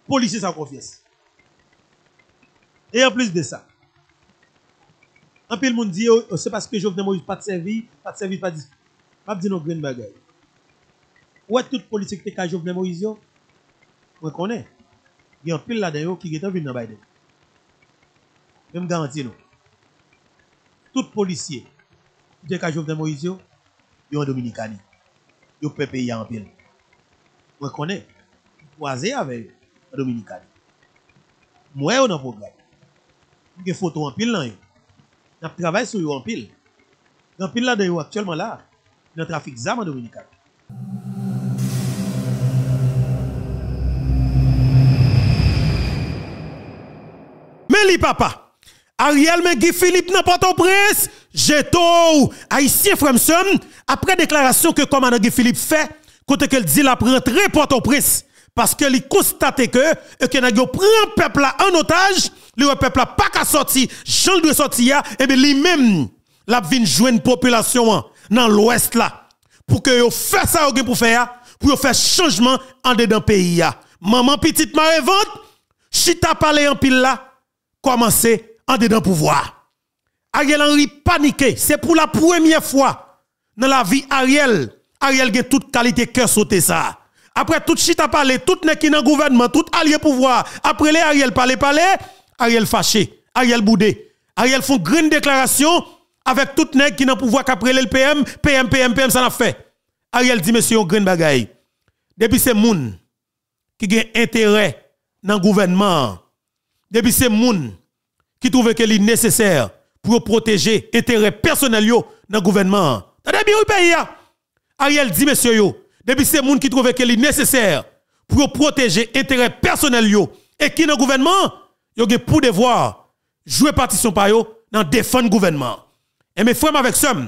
policier sans confiance. Et en plus de ça, en pile monde dit c'est parce que Jovenel Moïse pas de service, pas dit. Pas dit non green bagay. Ou est tout policier qui est Jovenel Moïse yo? On connaît. Il y a un pile là-dedans qui est en venir dans Biden. Même garantie non. Tout policier qui est Jovenel Moïse yo, en Dominicani. Yo peut payer en pile. On connaît. Croisé avec en Dominicani. Moi on a programme. Une photo en pile là yo. N'a travail sur yo en pile. En pile là dedans actuellement là, dans trafic zam en Dominicani. Mais li papa, Ariel men Guy Philippe n'a pas ton prince, jeto haïtien Fremson, après déclaration que commandant Guy Philippe fait, côté qu'elle dit la rentrer Port-au-Prince, parce que li constate que n'a prend peuple là en otage, le peuple là pas qu'à sortir, Jean doit sortir, et bien lui même la vinn joindre population dans l'ouest là, pour que yo fait ça pour faire, pour faire changement en dedans pays ya. Maman petite marée vente, chita parler en pile là, commencer en dedans pouvoir. Ariel Henry paniqué, c'est pour la première fois dans la vie Ariel a toute qualité cœur sauté ça. Après tout chita parler, tout n'est qui dans gouvernement, tout allié pouvoir, après les Ariel parler, Ariel fâché, Ariel boudé. Ariel font grande déclaration avec tout nèg qui dans pouvoir qu'après le PM ça n'a fait. Ariel dit monsieur grande bagaille. Depuis c'est moun qui gen intérêt dans gouvernement. Depuis c'est moun qui trouve que c'est nécessaire pour protéger intérêt personnel yo dans gouvernement. Tendez bien pays ya. Ariel dit monsieur yo, depuis c'est moun qui trouve que c'est nécessaire pour protéger intérêt personnel yo et qui dans gouvernement, yo gen pour devoir jouer partition par yo dans défendre gouvernement. Et mes frères avec ça,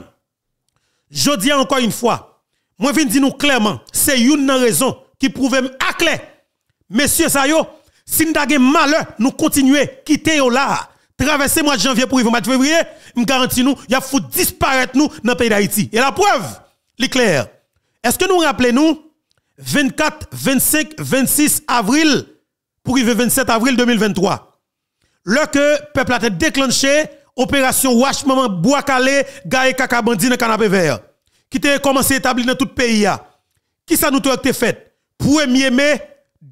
je dis encore une fois, moi viens dire nous clairement, c'est une raison qui prouve à clair. Messieurs ça yo, si nous avons malheur, nous continuons quitter yo là. Traverser mois de janvier pour arriver au mois de février, me garantis nous, il faut disparaître nous dans le pays d'Haïti. Et la preuve, l'éclair. Est-ce que nous rappelons 24, 25, 26 avril pour arriver 27 avril 2023? Là que le peuple a déclenché opération Wash Maman Bois Calé, Gaé Kaka Bandi dans canapé vert. Qui a commencé à établir dans tout le pays. Qui ça nous a été fait? 1er mai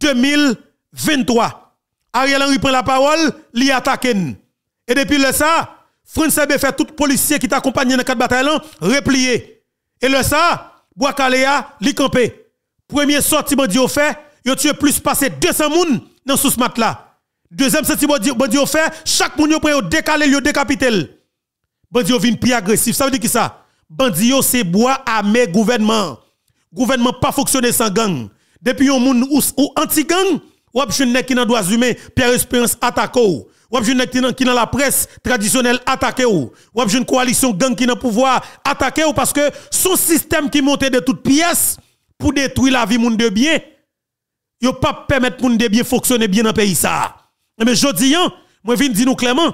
2023. Ariel Henry prend la parole, li attaque. Et depuis le ça, France B fait tout policier qui t'accompagne dans 4 bataillons, replié. Et le ça, Bois Calé a li campé. Premier sorti bandi au fait, yo tué plus passé 200 moun dans sous mat là. Deuxième sorti bandi au fait, chaque moun yo prend yo décaler, yo décapiter. Bandi yo vinn plus agressif. Ça veut dire qui ça? Bandi yo c'est bois armé gouvernement. Gouvernement pas fonctionner sans gang. Depuis yon moun ou anti-gang, ou ap jwenn qui nan droits humains, Pierre Espérance attaque ou. Ou ap jwenn qui dans la presse traditionnelle attaque ou. Ou ap jwenn coalition gang qui dans pouvoir attaque ou parce que son système qui monte de toutes pièces pour détruire la vie moun de bien. Yo pas permettre moun de bien fonctionner bien dans pays ça. Mais jodi an, moi vinn di nou clairement,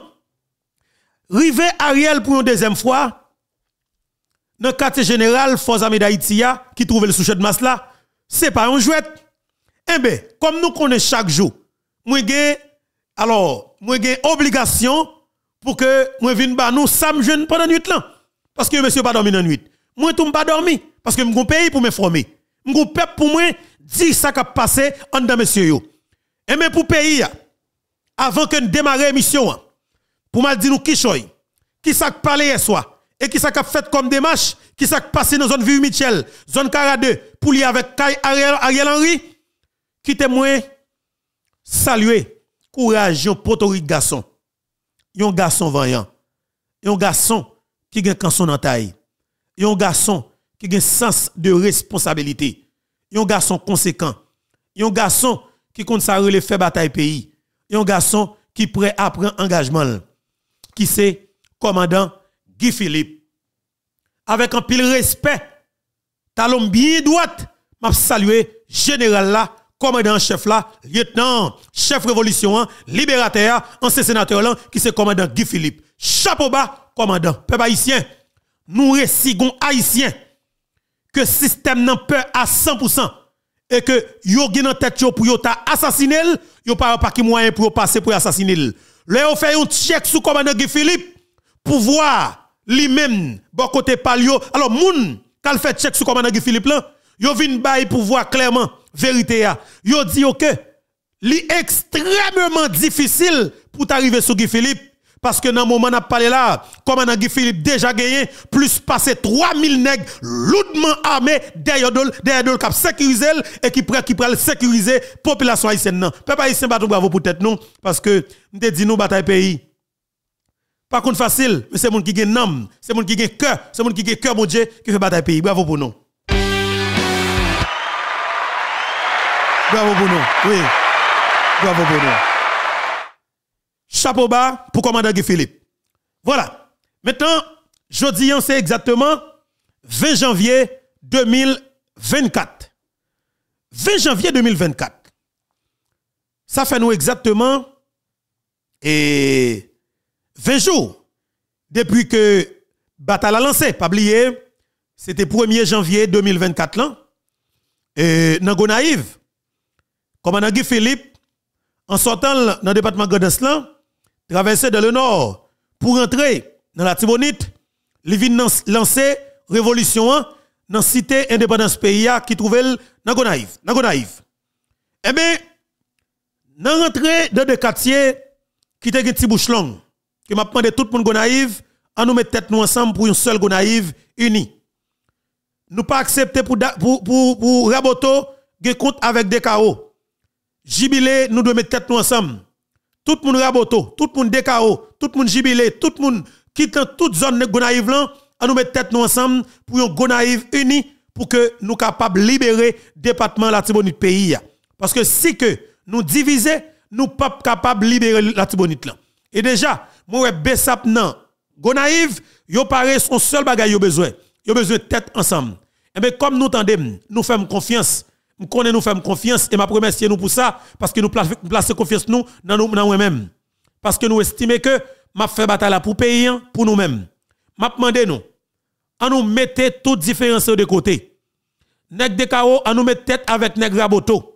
rive Ariel pour une deuxième fois dans le quartier général Forces Armées d'Haïti qui trouve le souchet de masse là, c'est pas un jouet. Eh bien, comme nous connaissons chaque jour, moi j'ai obligation pour que moi vienne ba nous sam jeune pendant nuit là parce que monsieur pas dormi dans nuit. Moi tout pas dormi parce que m'gon pays pour m'informer. M'gon peuple pour moi dire ça qu'a passé en dedans monsieur yo. Et mais pour pays avant que nous démarrer l'émission pour mal dire nous qui ça parlé hier soir et qui ça qu'a fait comme démarche, qui ça passé dans zone Vieux Michel, zone 42 pour lier avec Ariel Henry qui témoin saluer courage yon potorique garçon. Yon garçon vaillant. Yon garçon qui gen canson dans taille. Yon garçon qui gen sens de responsabilité. Yon garçon conséquent. Yon garçon qui compte sa relève fait bataille pays. Yon garçon qui prêt à prendre engagement. Qui c'est commandant Guy Philippe. Avec un pile respect, talon bien droite, m'a salué général là, commandant chef là, lieutenant, chef révolution, libérateur, ancien sénateur là, qui c'est commandant Guy Philippe. Chapeau bas, commandant, peuple haïtien. Nous récigon haïtien que système n'a peur à 100%. et que yo gen en tête yo pour yo ta assassiné, yo pas qui moyen pour passer pour assassiner. Là on fait un check sous commandant Guy Philippe pour voir lui-même bon côté palio. Alors moun k'al fait check sous commandant Guy Philippe là, yo vinn bay pour voir clairement vérité ya. Yo dit OK, li extrêmement difficile pour t'arriver sur Guy Philippe parce que dans le moment où on a parlé là, commandant Guy Philippe déjà gagné plus passé 3000 nègres lourdement armés derrière dol cap sécuriser et qui prêt sécuriser population haïtienne non. Peuple haïtien battre bravo pour tête nous parce que nous dit nous bataille pays. Pas contre facile, mais c'est monde qui gagne âme, c'est monde qui gagne cœur, c'est monde qui gagne cœur mon Dieu qui fait bataille pays. Bravo pour nous. Bravo pour nous. Oui. Bravo pour nous. Chapeau bas pour commandant Guy Philippe. Voilà. Maintenant, jeudi, c'est exactement 20 janvier 2024. 20 janvier 2024. Ça fait nous exactement 20 jours depuis que bataille a lancé. Pas oublier, c'était 1er janvier 2024 là. Et dans Gonaïve, commandant Guy Philippe, en sortant dans le département Godeslan, traversé dans le nord pour entrer dans la Tibonite, il vient lancer révolution dans la cité indépendance pays qui trouvait dans Gonaïve. Eh bien, dans l'entrée dans des quartiers qui étaient des petits bouches longues, qui m'a demandé tout le monde Gonaïve, à nous mettre tête nous ensemble pour une seule Gonaïve unie. Nous pas accepter pour Raboto des compte avec des KO. Jubilé, nous devons mettre tête nous ensemble. Tout le monde Raboto, tout le monde DKO, tout le monde Jubilé, tout le monde qui dans toute zone de Gonaïve là, à nous mettre tête nous ensemble pour une Gonaïve unie pour que nous capables de libérer le département la Tibonite pays. Parce que si que nous diviser, nous pas capables de libérer la Tibonite là. Et déjà, moi Bessap nan Gonaïve, yo paraît son seul bagage yo besoin. Yo besoin de tête ensemble. Et bien comme nous tendez, nous faisons confiance. Nous connaissons, nous faisons confiance et m'a remercier nous pour ça parce que nous plaçons confiance nous dans nous-mêmes. Parce que nous estimons que m'a fait bataille pour pays pour nous-mêmes. M'a demandé nous à nous mettre toutes différences de côté. Nèg de KO à nous mettre tête avec nèg Raboto.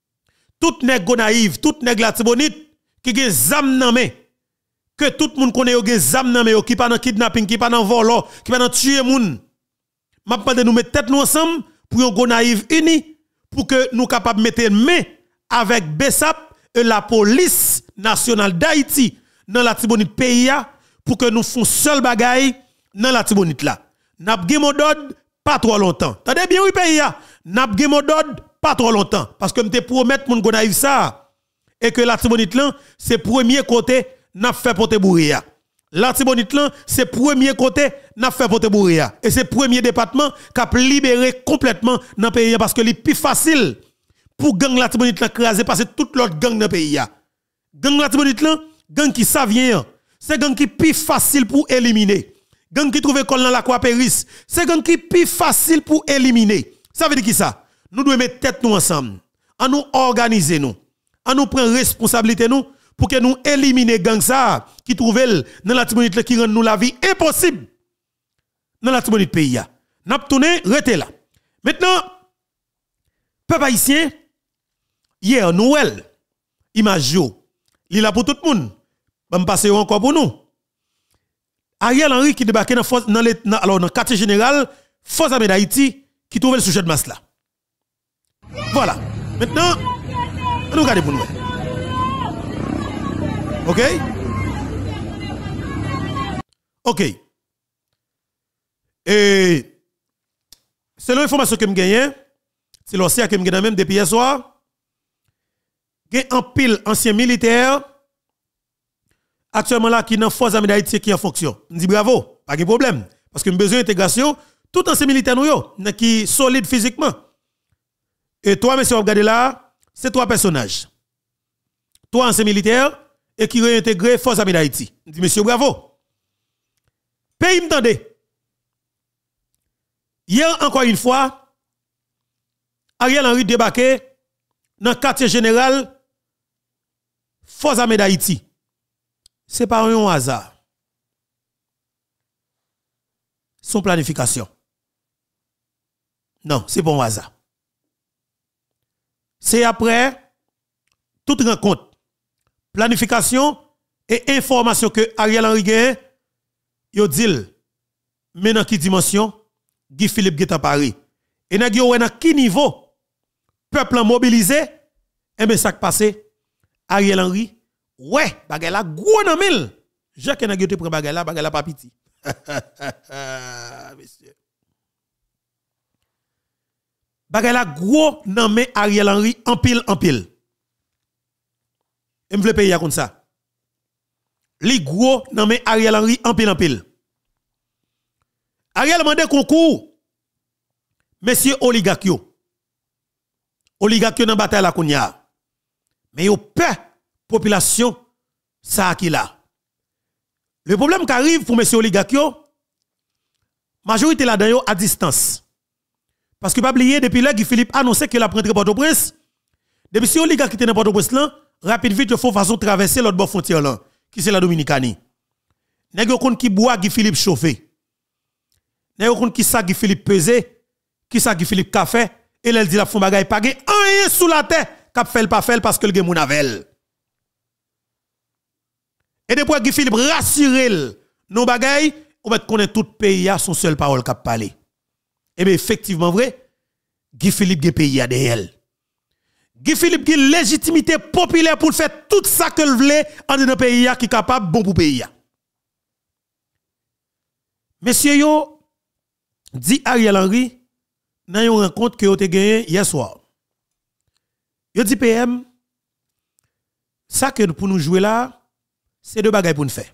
Tout nèg Gonaïve, tout nèg la Tibonite qui gen zam nan men que tout le monde connaît gen zam nan men qui pas dans kidnapping, qui pas dans vol, qui pas dans tuer moun. M'a demandé nous mettre tête nous ensemble pour un Gonaïve uni pour que nous capables de mettre main avec Bessap et la police nationale d'Haïti dans la Tibonite pays pour que nous fassions seul bagaille dans la Tibonite là. N'a pas mot d'ordre pas trop longtemps. Tendez bien oui pays n'a pas mot d'ordre pas trop longtemps parce que me te promettre mon Gonaïve ça et que la Tibonite là c'est premier côté n'a fait porter bourria. La Tibonite là c'est premier côté n'a fait porter bourria et c'est premier département qui a libéré complètement dans le pays parce que c'est plus facile pour gang la Tibonite là craser parce que toute l'autre gang dans le pays. Gang la Tibonite là, gang qui ça vient, c'est gang qui plus facile pour éliminer. Gang qui trouve col dans la croix Péris, c'est gang qui plus facile pour éliminer. Ça veut dire qui ça? Nous devons mettre tête nous ensemble, à nous organiser nous, à nous prendre responsabilité nous pour que nous éliminer gang ça qui trouve dans la Tibonite qui rend nous la vie impossible dans la Tibonite pays. N'a pas tourné, restez là. Maintenant, peuple haïtien, hier Noël, image yo, il là pour tout le monde. On passe encore pour nous. Ariel Henry qui débarque dans le quartier général, Force armée d'Haïti qui trouve le sujet de masse là. Voilà. Maintenant, nous regardons pour nous. OK? OK. Et selon l'information que je gagne, c'est l'ancien que je gagne même depuis hier soir, il y a un pile ancien militaire actuellement là qui est dans force armée d'Haïti qui est en fonction. Je dis bravo, pas de problème parce que nous besoin d'intégration, tout ancien militaire nous qui solide physiquement. Et toi monsieur regardez là, c'est trois personnages. Trois anciens militaires et qui réintégré force armée d'Haïti. Je dis monsieur bravo. Pays m'tendez. Hier encore une fois, Ariel Henry débarqué dans le quartier général Force armée d'Haïti. Ce n'est pas un hasard. Son planification. Non, c'est pas un hasard. c'est après toute rencontre, planification et information que Ariel Henry gagne, yo dit mais dans qui dimension Guy Philippe Guetta Paris. Et n'a yo dans qui niveau peuple mobilisé et bien ça qui passé Ariel Henry ouais bagay la gros nan mille. Jacques n'a te prend bagay la pas petit. Monsieur. Bagay la gros nan men Ariel Henry en pile. Et me vle payer comme ça. Li gros nan men Ariel Henry en pile. Ariel mande concours. Monsieur oligarque dans bataille la kounya. Mais yo peur population ça qui là. Le problème qui arrive pour monsieur oligarque majorité là-dedans à distance. Parce que pas oublier depuis là Guy Philippe annoncé que la prendre Port-au-Prince. Depuis si oligarque qui était dans Port-au-Prince là, rapide vite il faut façon traverser l'autre bord frontière là, qui c'est la Dominicanie. Nèg yo konn qui bois Guy Philippe chauffé. Nèg yo konn qui ça Guy Philippe pesé, qui ça Guy Philippe café et elle dit la fond bagay pas gen rien sous la terre, cap fait pas fait parce que le gen moun avel. Et depuis Guy Philippe rassure nos bagay, on va connaître tout pays a son seule parole cap parler. Et bien effectivement vrai, Guy Philippe gen pays a derrière. Guy Philippe gen légitimité populaire pour faire tout ça que le voulait en dans pays qui capable bon pour pays. Monsieur yo dit Ariel Henry dans une rencontre que vous avez gagné hier soir. Yo dit PM ça que pour nous jouer là c'est deux bagages pour nous faire.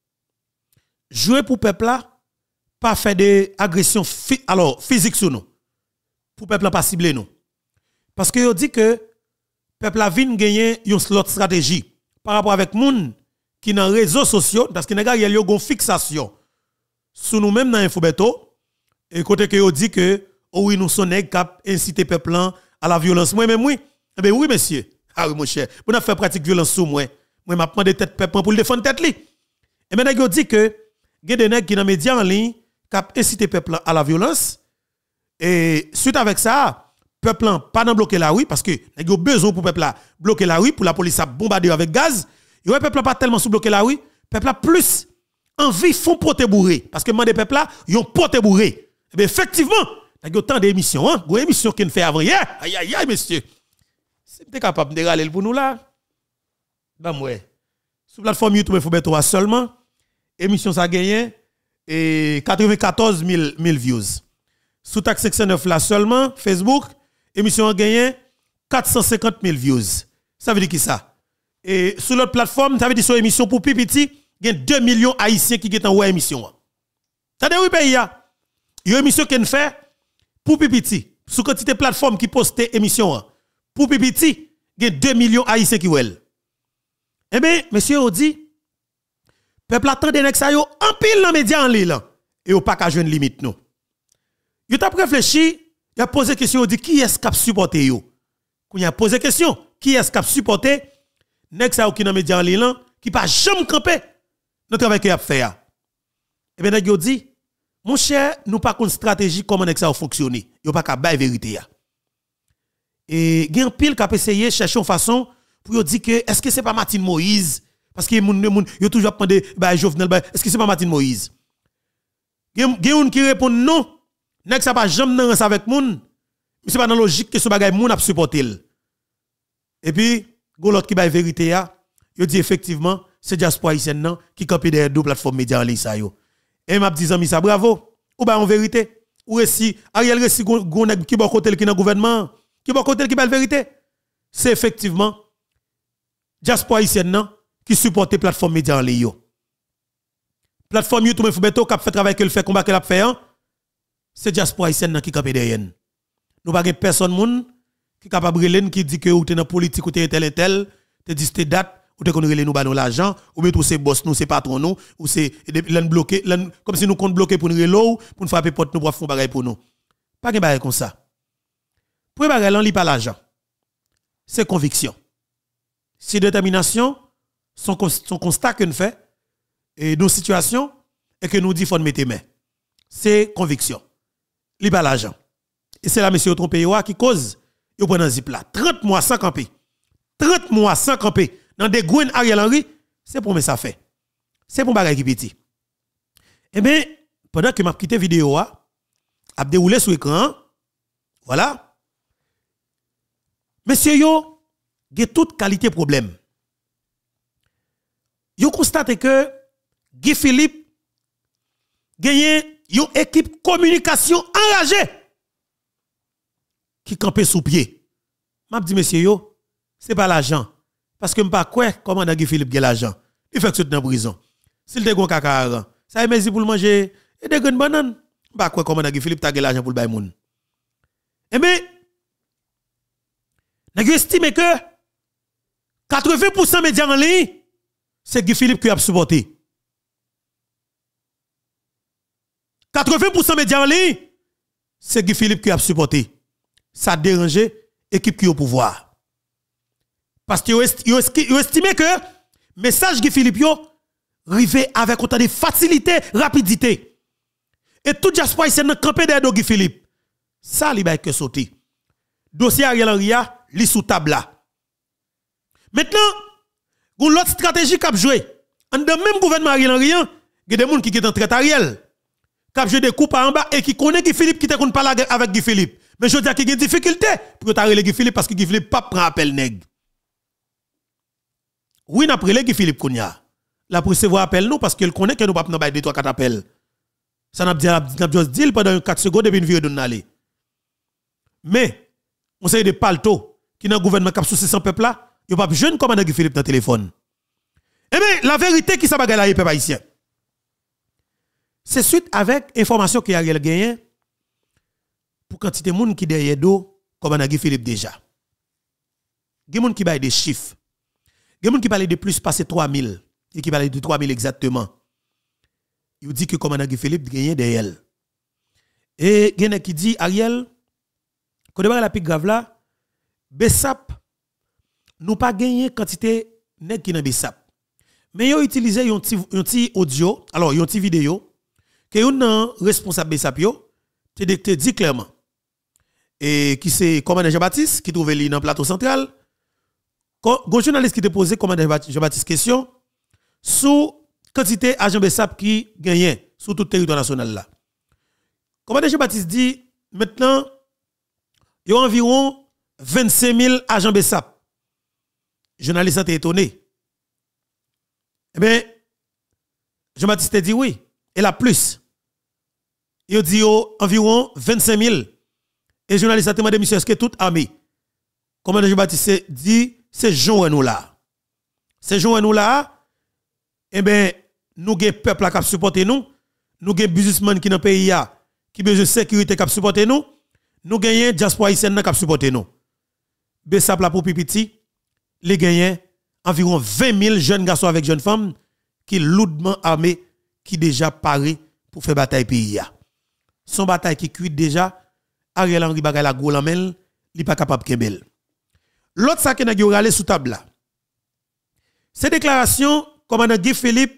Jouer pour peuple là, pas faire des agressions physiques sur nous. Pour peuple là pas cibler nous. Parce que yo dit que peuple là vient gagner une slot stratégie par rapport avec moun qui dans réseaux sociaux parce que nèg yo gon fixation sur nous même dans Infobeto et côté que yo dit que oh oui nous son nèg cap inciter peuple là à la violence moi même oui. Eh bien oui monsieur. Ah oui mon cher, pour faire pratique violence sur moi. Moi m'a prendre tête peuple pour le défendre tête li. Et maintenant yo dit que gen des nèg qui dans médias en ligne cap inciter peuple à la violence et suite avec ça peuple pas dans bloquer la rue parce que nèg yo besoin pour peuple là bloquer la rue pour la police à bombarder avec gaz. Yo peuple pas tellement sous bloquer la rue, peuple a plus envie font porter bourré parce que mandé peuple là yon porter bourré. Et bien effectivement, nèg yo tant d'émissions hein, go émission qu'on fait avant hier. Aïe aïe aïe monsieur. Si vous êtes capable de râler pour nous là, ben moi, sur la plateforme YouTube, il faut mettre seulement, émission ça gagne et 94 000 views. Sous taxe 509 là seulement, Facebook, émission a gagné 450 000 views. Ça veut dire qui ça? Et sur l'autre plateforme, ça veut dire sur émission pour Pipiti, il y a 2 millions haïtiens qui sont en émission. Ça veut dire oui, pays, il y a une émission qui fait pour Pipiti, sous quantité de plateforme qui poste émission. Pour Pipiti, il y a 2 millions haïtiens qui sont. Eh bien, monsieur a dit, peuple attend des ça yo en pile dans média en ligne et au pas qu'à jouer une limite non. Yo t'a réfléchi, il a posé question, dit qui est-ce qui a supporté yo? Quand il a posé question, qui est-ce qui a supporté nèg ça qui dans média en ligne qui pas jamais camper dans travail qu'il a fait. Eh bien nèg yo dit, mon cher, nous pas une stratégie comment nèg ça fonctionner. Yo pas qu'à bailler vérité ya. Et gen pile qui a essayé chercher une façon pour dire que est-ce que c'est pas Martine Moïse parce que moun yo toujours demandé bah Jovenel bah est-ce que c'est pas Martine Moïse gen qui répond non nèg ça pas jamais dans avec moun c'est pas dans logique que ce bagay moun a supporter et puis go l'autre qui ba vérité ya yo dit effectivement c'est diaspora haïtienne nan qui campe derrière deux plateformes médias en ligne ça yo et m'a dit ami ça bravo ou ba en vérité ou récit Ariel récit gon nèg qui bon côté qui dans gouvernement qui bon côté qui ba vérité c'est effectivement diaspora haïtienne qui supporte plateforme média en ligne. Plateforme YouTube Infobeto qui fait travail qu'elle fait combat qu'elle a fait c'est diaspora haïtienne qui campe derrière. Nous pas personne moun qui capable relève qui dit que ou t'es dans politique ou t'es tel et tel, te dit tes date ou t'es qu'on relève nous ba nous l'argent ou bien tout c'est boss nous c'est patron nous ou c'est l'en bloqué comme si nous compte bloquer pour nous relow pour nous frapper porte nous pour faire bagay pour nous. Pas gen bagay comme ça. Pour bagay là li pas l'argent. C'est conviction. C'est détermination, son constat que nous fait, et nos situations, et que nous dit qu'il faut mettre main. C'est conviction. Il n'y a pas l'argent. Et c'est là, monsieur, trompé qui cause, yo prend dans zip là. 30 mois sans camper. 30 mois sans camper dans des gouines Ariel Henry, c'est pour ça fait. C'est pour bagay qui petit. Eh bien, pendant que m'a quitté vidéo a déroulé sur écran, voilà. Monsieur yo, il y a toute qualité problème. Yo constate que Guy Philippe gagne une équipe communication enragée qui campe sous pied. M'a dit monsieur yo, c'est pas l'argent parce que m'pas quoi commandant Guy Philippe gagne l'argent. Il fait que dans prison. S'il te gon kaka, ça est pour manger et des graines bananes. M'pas quoi commandant Guy Philippe t'a gagne l'argent pour le bay moun. Eh bien, n'a estimé que 80% médias en ligne, c'est Guy Philippe qui a supporté. 80% médias en ligne, c'est Guy Philippe qui a supporté. Ça a dérangé l'équipe qui est au pouvoir. Parce que vous estimez que le message Guy Philippe arrivé avec autant de facilité, rapidité. Et tout diaspora c'est dans campé derrière Guy Philippe. Ça li ba que sauter. Dossier Ariel Henry li sous table là. Maintenant, gon l'autre stratégie qu'a joué. En dans même gouvernement Ariel Henry, il y a des gens qui sont en traite Ariel. Qu'a joué des coups en bas et qui connaît Guy Philippe qui te connaît parler avec Guy Philippe. Mais je dis qu'il y a des difficultés pour t'arrêter Guy Philippe parce que Guy Philippe pas prend appel nèg. Oui, n'a pris Guy Philippe Kounia. La pour recevoir appel nous parce qu'il connaît que nous pas prendre 2 3 4 appels. Ça n'a juste dit pendant 4 secondes depuis une vidéo de aller. Mais on sait des palto qui dans le gouvernement cap souci sans peuple là, il pas jeune commandant Guy Philippe dans téléphone. Eh bien, la vérité qui ça bagay là peuple haïtien. C'est suite avec information qui a gagné pour quantité de monde qui derrière dos commandant Guy Philippe déjà. Il y a des gens qui baillent des chiffres. Il y a des gens qui parlent de plus passer 3000 et qui parlent de 3000 exactement. Il dit que commandant Guy Philippe gagne derrière. Et il y a qui dit Ariel quand on la plus grave là, Bessap nous pas gagné quantité nèg qui dans Bessap. Mais ils ont utilisé un petit audio, alors un petit vidéo que un responsable Bessap yo te dit clairement. Et qui c'est commandant Jean-Baptiste qui trouve li dans plateau central. Gon journaliste qui te posé commandant Jean-Baptiste question sur quantité agent Bessap qui gagne sur tout le territoire national là. Commandant Jean-Baptiste dit maintenant il y a environ 25 000 agents Bessap. Journaliste a été étonné. Eh bien, Jean-Baptiste dit oui. Et la plus. Il dit environ 25 000. Et journaliste a demandé, monsieur, est-ce que toute armée? Commandant Jean-Baptiste dit, c'est Jean nous là. C'est Jean nous là. Eh bien, nous avons peuple qui supporte nous. Nous avons businessmen qui dans le pays qui besoin de sécurité qui supporte nous. Nous gagnons diaspora haïtienne qui supporte nous. Bessap la pour pipiti, les gagnants environ 20 000 jeunes garçons avec jeunes femmes qui lourdement armés qui déjà parés pour faire bataille pays. Son bataille qui cuit déjà, Ariel Henry bagay la gros lamel, li pas capable kembel. L'autre ça qui n'a ralé sous table là. Ces déclarations commandant Guy Philippe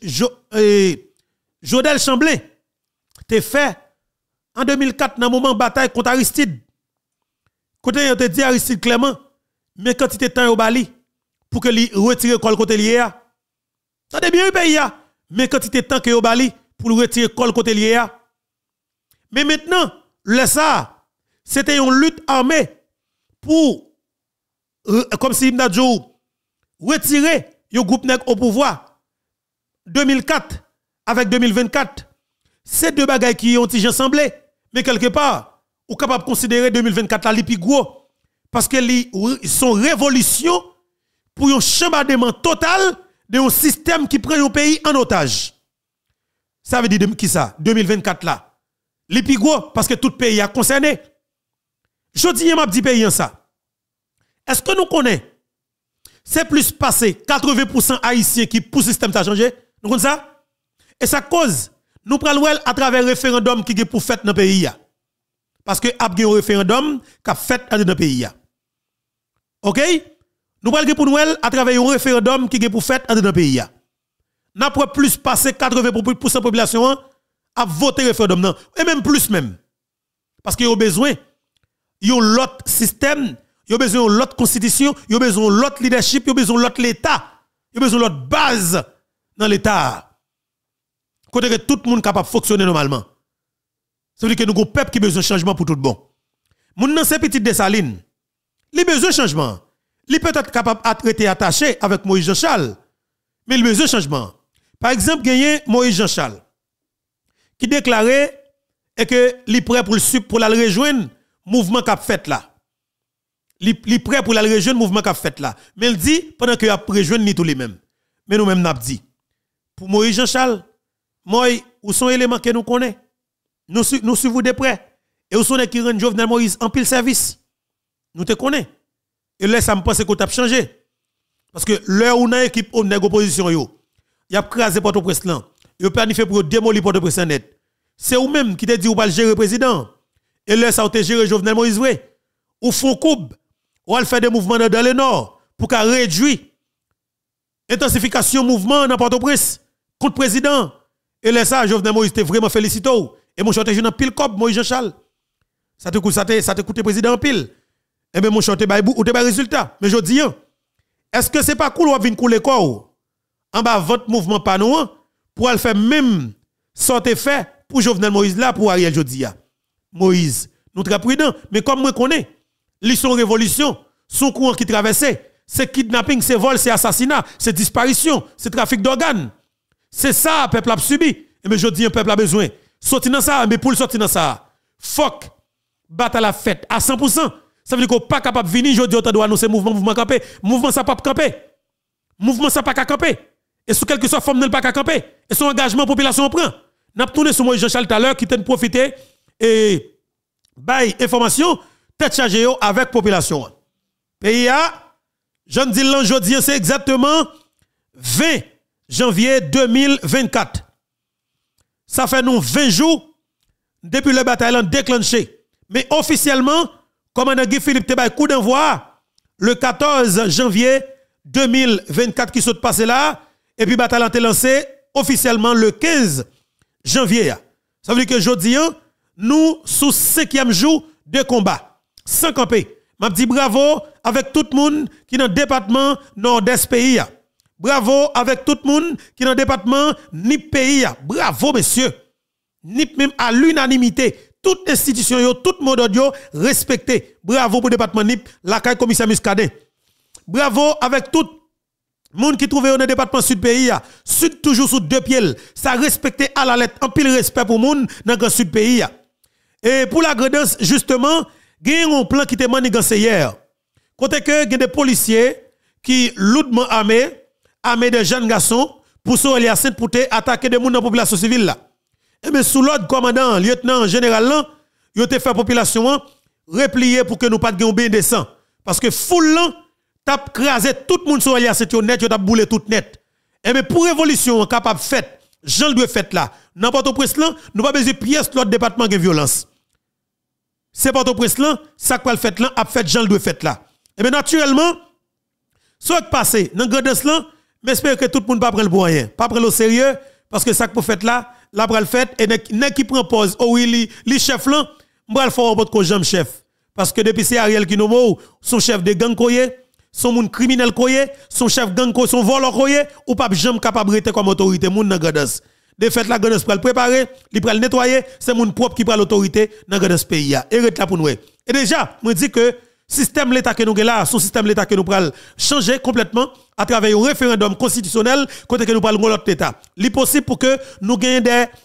et Jodel Chamblin te fait en 2004 dans moment bataille contre Aristide. Côté on te dit Aristide Clément, mais quand il était temps au Bali pour que lui retire col côté lié. Ça de bien pays mais quand il était temps que au Bali pour retirer col côté lié. Mais maintenant, le ça c'était une lutte armée pour comme si m'da retirer un groupe nèg au pouvoir 2004 avec 2024. C'est deux bagailles qui ont été ensemble, mais quelque part, ou capable de considérer 2024 là li pi gros parce que son révolution pour un chambardement total de un système qui prend un pays en otage. Ça veut dire qui ça 2024 là. Li pi gros parce que tout pays a concerné. Je dis m'a dit pays en ça. Est-ce que nous connaissons c'est plus passé 80% haïtiens qui pour système ça changer? Nous connaissons ça? Et ça cause nous prenons à travers le référendum qui est pour fait dans le pays. Parce que il y a un référendum qui a fait dans le pays. OK? Nous prenons pour nous à travers un référendum qui est pour fait dans le pays. Nous avons plus passé 80% de la population à voter référendum. Et même plus même. Parce qu'il y a besoin yon l'autre système, yon besoin l'autre constitution, yon besoin l'autre leadership, yon besoin l'autre l'État, yon besoin l'autre base dans l'État. Côté que tout le monde capable de fonctionner normalement. Ça veut dire que nous avons un peuple qui a besoin de changement pour tout bon. Moun nan c'est petit Dessalines. Il a besoin de changement. Il peut être capable de traiter attaché avec Moïse Jean-Charles. Mais il a besoin de changement. Par exemple, gagné Moïse Jean-Charles qui déclarait que il est prêt pour la rejoindre mouvement qu'a fait là. Il est prêt pour la rejoindre mouvement qu'a fait là. Mais il dit pendant que a rejoindre ni tous les mêmes. Mais nous même n'a dit pour Moïse Jean-Charles, Moïse où sont éléments que nous connaissons. Nous suivons de près. Et où sont les qui rendent Jovenel Moïse en pile service. Nous te connaissons. Et là, ça me pense que tu as changé. Parce que l'heure où on a équipe on a opposition, il a crasé Port-au-Prince là. Il a planifié pour démolir Port-au-Prince net. C'est ou même qui te dit ou pas le gérer président. Et là, ça a géré Jovenel Moïse, vrai. Ou font coupe. Ou elle fait des mouvements dans le nord pour qu'elle réduise intensification mouvement dans Port-au-Prince contre président. Et là, ça, Jovenel Moïse te vraiment félicité. Et mon chanteur dans pile cop Moïse Jean-Charles. Ça te coûte président en pile. Et bien mon chanteur ou te résultat. Mais je dis, est-ce que c'est pas cool ou venir couler quoi en bas votre mouvement pas nous pour aller faire même sorte fait pour Jovenel Moïse là pour Ariel Jodia. Moïse, nous très prudent, mais comme moi connais, ils sont révolution, son courant qui traversait, c'est kidnapping, c'est vol, c'est assassinat, c'est disparition, c'est trafic d'organes. C'est ça le peuple a subi. Et bien je dis un peuple a besoin. Sortir dans ça, mais pour le sortir dans ça, fuck, battre la fête à 100%. Ça veut dire qu'on n'est pas capable de venir, je dis, on doit annoncer mouvement campé. Mouvement ça pas camper. Mouvement ça pas camper. Et sous quelque soit forme, n'est pas camper. Et son engagement, population prend. N'a pas tourné sur moi Jean-Charles tout à l'heure qui t'a profité et bail information, tête chargée avec population. Pays a, je dis l'enjeu, c'est exactement 20 janvier 2024. Ça fait nous 20 jours depuis le bataille déclenché. Mais officiellement, commandant Guy Philippe Tebay coup d'envoi le 14 janvier 2024 qui s'est passé là. Et puis bataille été lancé officiellement le 15 janvier. Ça veut dire que jeudi, nous sous 5e jour de combat. Sans camper. M'a dit bravo avec tout le monde qui est dans le département nord-est pays. Bravo avec tout le monde qui est dans le département NIP pays. Bravo, messieurs. NIP même à l'unanimité. Toute institution, tout le monde respecté. Bravo pour le département NIP, la caille commissaire Muscadet. Bravo avec tout le monde qui trouve dans le département sud pays. Sud toujours sous deux pieds. Ça respecté à la lettre. En pile respect pour le monde dans le sud pays. Et pour la gradance, justement, il y a un plan qui était manigancé hier. Côté que il y a des policiers qui lourdement armés de jeunes garçons pour se pour attaquer des gens dans la population civile là. Et bien sous l'ordre commandant, lieutenant général là, il a fait la population replier pour que nous pas de bien descend parce que foule là t'a crasé tout le monde sur l'alias net, il a boulé tout net. Et bien pour révolution capable fait, Jean doit fait là. N'importe au presse là, nous pas besoin pièce l'autre département de violence. C'est pas au presse là, ça quoi le fait là, a fait Jean doit fait là. Et bien naturellement, soit passé dans grandesse là, mais j'espère que tout le monde pas prendre pour rien, pas prendre au sérieux parce que ça que fait là, la pral fait et n'est qui prend pause oh oui li chef là, m'bral faire votre ko jambe chef parce que depuis c'est Ariel qui nomme son chef de gang koyé, son moun criminel koyé, son chef gang koyé, son voleur koyé ou pas jambe capable rester comme autorité moun dans grandesse. De fait la grandesse pral préparer, li pral nettoyer, c'est moun propre qui prend l'autorité dans grandesse pays a. Et là pour nous. Et déjà, moi dit que système l'état que nous là, son système l'état que nous pral changer complètement à travers un référendum constitutionnel côté que nous parlons de l'autre état. Li possible pour que nous gagnions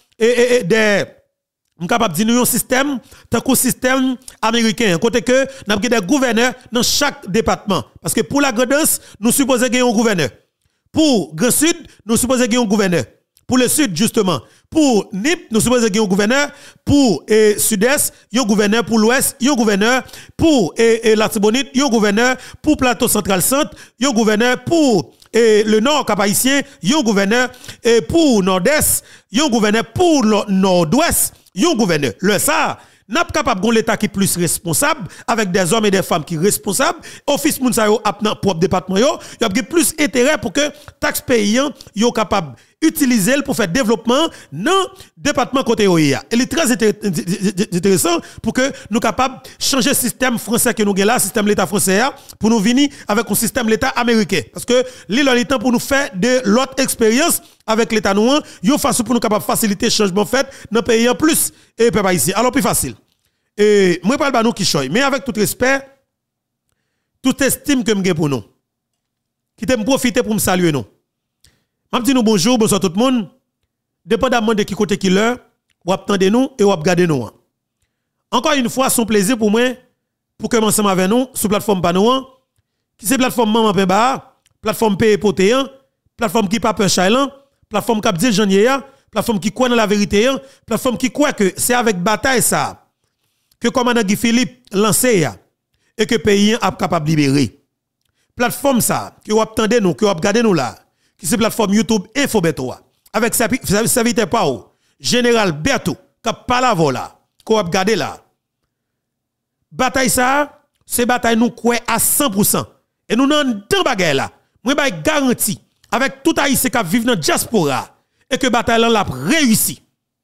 des capable de dire un système tant qu'un système américain côté que nous avons des gouverneurs dans chaque département parce que pour la Grandance nous supposons gagner un gouverneur. Pour Grand Sud, nous supposons gagner un gouverneur. Pour le Sud, justement. Pour NIP, nous supposons qu'il y a un gouverneur. Pour Sud-Est, il y a un gouverneur. Pour l'Ouest, il y a un gouverneur. Pour la Tibonite, il y a un gouverneur. Pour Plateau Central-Centre, il y a un gouverneur. Pour le Nord Cap-Haïtien, il y a un gouverneur. Et pour Nord-Est, il y a un gouverneur. Pour Nord-Ouest, il y a un gouverneur. Le ça, n'a pas capable de l'État qui est plus responsable, avec des hommes et des femmes qui sont responsables. Office Mounsayo, dans propre département, il y a plus intérêt pour que tax payant, yo capable utiliser pour faire développement dans le département côté OIA. Et il est très intéressant pour que nous capables de changer le système français que nous avons là, le système l'État français, pour nous venir avec un système l'État américain. Parce que l'île est temps pour nous faire de l'autre expérience avec l'État noir, une façon pour nous capables de faciliter le changement fait dans le pays en plus et pas ici. Alors plus facile. Et moi je parle nous qui choy, mais avec tout respect, toute estime que je pour nous. Qui t'aime profiter pour me saluer nous. Je dis nous bonjour, bonsoir tout le monde. Dépendamment de qui côté qui l'heure, ou attendez nous et ou regarder nous. Encore une fois, son plaisir pour moi pour que ensemble avec nous sur plateforme Panouan, qui c'est plateforme Maman Pemba, plateforme P Potéan, plateforme qui pas peur Chailan, plateforme qui dit Jean-Yéa, plateforme qui croit dans la vérité, plateforme qui croit que c'est avec bataille ça que commandant Guy Philippe lancé et que pays a capable de libérer. Plateforme ça que vous attendez nous, que vous regardez nous là, qui c'est plateforme YouTube Info Beto avec serviteur Pao, Général Berto, qui parle à là, que vous regardez là. Bataille ça, c'est bataille nous croit à 100%. Et nous n'en deux bagaille là. Moi ba garanti avec tout haïtien qui vivent dans diaspora et que bataille là l'a réussi.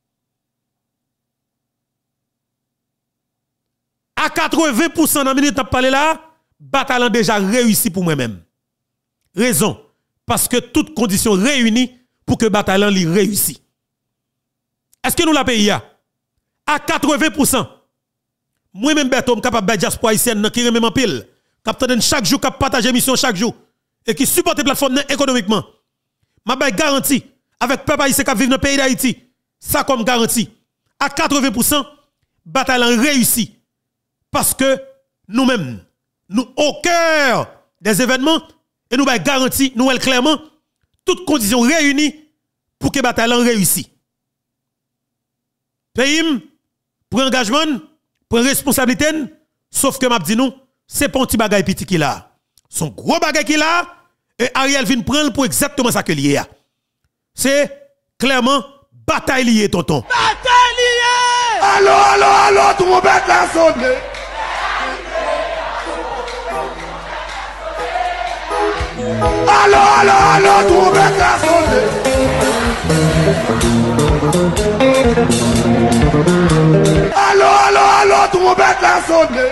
À 80% dans la minute n'a parlé là, bataille a déjà réussi pour moi-même. Raison, parce que toutes conditions réunies pour que bataille li réussi. Est-ce que nous la pays à 80%? Moi-même Berto suis capable de diaspora haïtienne qui remet en pile, qui chaque jour, qui partage émission chaque jour et qui supporte la plateforme économiquement. Ma garantie avec peuple haïtien qui vit dans le pays d'Haïti, ça comme garantie. À 80%, bataille a réussi. Parce que nous-mêmes, nous au cœur des événements, et nous avons garanti, nous clairement, toutes conditions réunies pour que la bataille réussisse. Pays, pour engagement, pour responsabilité, sauf que m'a dit nous, c'est pas un petit bagay petit qu'il a. Son gros bagay qu'il a, et Ariel vient prendre pour exactement ça que lié a. C'est clairement bataille liée, tonton. Bataille liée! Allô, tout le monde est là, sonné. Allô, tout le monde est là, sonné. Allô, tout le monde est là, sonné.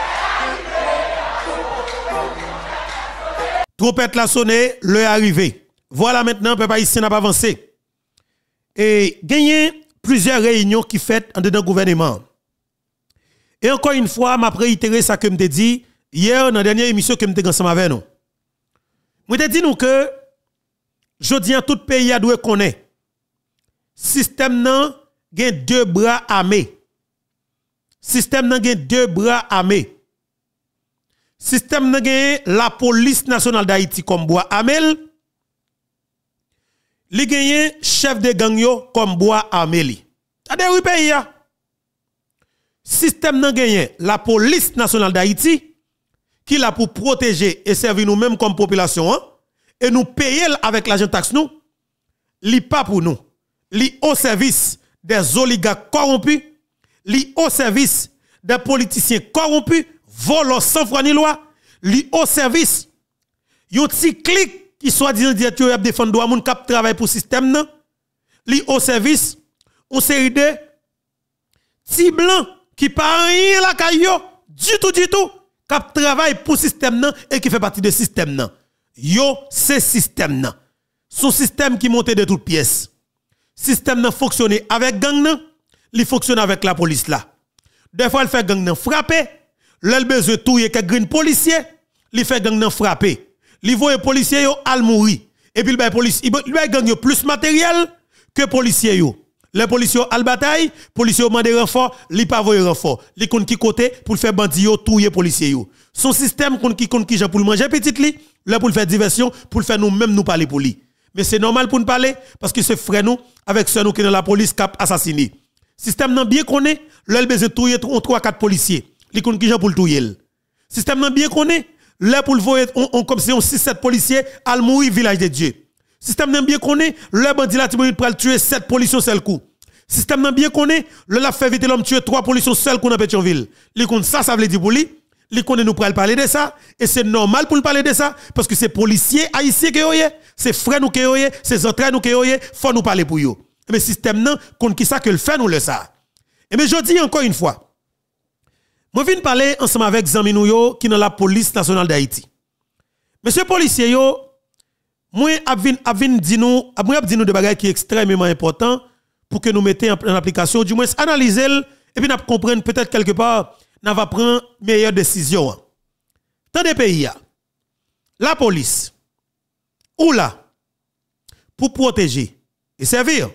Trompette la sonné, l'heure arrivé. Voilà maintenant, peuple ici n'a pas avancé. Et gagné plusieurs réunions qui faites en dedans gouvernement. Et encore une fois, m'a réitéré ça que me dit hier dans la dernière émission que me dit ensemble avec nous. Moi te dit nous que jodi en tout pays a doit connaître système nan gen deux bras armés. Système nan gen deux bras armés. Système nan gen la police nationale d'Haïti comme bois armé. Li gen chef de gang yo comme bois armé li. Ade oui pays ya. Système nan gen la police nationale d'Haïti qui l'a pour protéger et servir nous-mêmes comme population et nous payer avec l'argent taxe nous, li pas pour nous. Li au service des oligarques corrompus, li au service des politiciens corrompus, volants sans foi ni loi, li au service yon ti clic qui soit disant directeur y a défendre droit moun k'ap travail pour système nan, li au service on série de ti blanc qui pas rien la kayo du tout k'ap travail pour système nan et qui fait partie de système nan. Yo c'est système nan. Son système qui monte de toutes pièces. Système nan fonctionne avec gang nan, li fonctionne avec la police là. Des fois il fait gang nan frapper, l'el besoin touyer quelques green policier, li fait gang nan frapper. Li voye policier yo al mouri. Et puis il bay police, il bay gang yo plus matériel que policier yo. Les policiers al bataille, policiers ont demandé renfort, li pas voye renfort. Li kon ki côté pour faire bandi yo touyer policier yo. Son système kon ki jan pour manger petit li, là pour faire diversion, pour faire nous même nous parler pour lui. Mais c'est normal pour nous parler parce que c'est frère nous avec ceux nous qui dans la police cap assassiné. Système nan bien connaît, là besoin touyer 3 4 policiers. Li kon ki jan pour touyer. Système nan bien connaît, là pour voyer on comme si on 6 7 policiers al mourir village de Dieu. Système nan bien connaît, le bandit la Tibonite pral tuer 7 policiers seul coup. Système nan bien connaît, le la fait vite l'homme tuer 3 policiers seul coup dans Pétionville. Li kon ça veut dire pour lui, li connaît nous pour parler de ça et c'est normal pour parler de ça parce que c'est policiers haïtiens qui yoye, c'est frères nous qui yoye, c'est entrailles nous qui yoye, faut nous parler pour yo. Mais système nan contre qui ça que le fait nous le ça. Et mais je dis encore une fois, moi viens parler ensemble avec zami nou yo qui dans la police nationale d'Haïti. Monsieur policier yo, moi avin di nous de bagages qui est extrêmement important pour que nous mettions en application, du moins analyser et puis nous comprendre peut-être quelque part nous va prendre meilleure décision. Dans des pays la police ou là pour protéger et servir.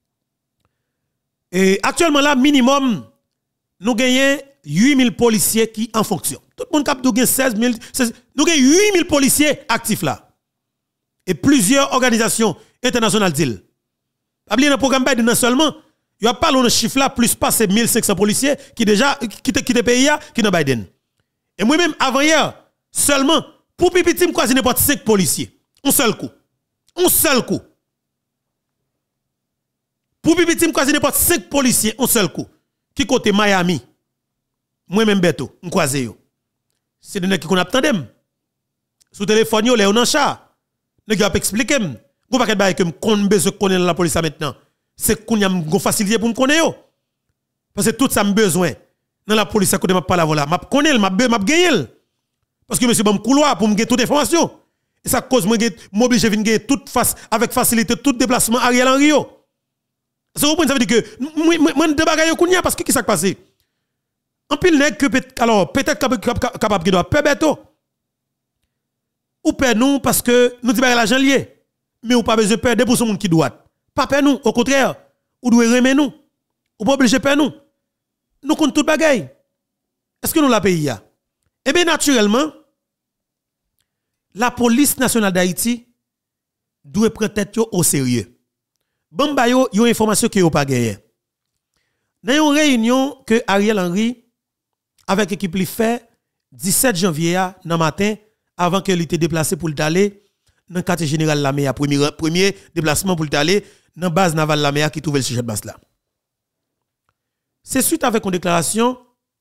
Et actuellement là minimum nous gagnons 8000 policiers qui en fonction. Tout le monde cap nous gagne 16000 nous gagnons 8000 policiers actifs là. Et plusieurs organisations internationales disent. Oubliez dans le programme Biden non seulement, il y a pas le chiffre là plus pas c'est 1500 policiers qui déjà quitté pays qui dans Biden. Et moi même avant hier seulement pour pipiti me quasi n'importe 5 policiers. Un seul coup. Un seul coup. Pour pipiti me quasi n'importe 5 policiers un seul coup. Qui côté Miami. Moi même Beto, me croisé yo. C'est des qui qu'on attendem. Sous téléphone yo Léon Chat. Ne gars expliquer m. Go paquet bail que m konn besoin connaître la police maintenant. C'est qu'on y a une facilité pour me connaître yo. Parce que tout ça me besoin dans la police à côté m'a pas la voilà. M'a connaître m'a gagner. Parce que monsieur bon couloir pour me gagner toute information. Et ça cause moi m'oblige venir gagner toute face avec facilité tout déplacement Ariel Henry yo. Ça vous ça veut dire que moi de bagaille kounya parce que qui ça passé. En pile nèg que alors peut-être capable qui doit beto. Ou perd nous parce que nous disons l'argent lié. Mais ou pas besoin de perdre pour ce monde qui doit. Pas perdre nous, au contraire. Ou doit remettre nous. Ou pas obligé de perdre nous. Nous comptons tout bagaille. Est-ce que nous la pays ya? Eh bien naturellement, la police nationale d'Haïti doit prendre tête au sérieux. Bon ba yo yon information que yo pas gagné. Dans une réunion que Ariel Henry avec équipe li fait 17 janvier dans matin avant que il était déplacé pour aller dans le quartier général la MEA, premier déplacement pour aller dans la base navale la MEA qui trouve le sujet de base là. C'est suite avec une déclaration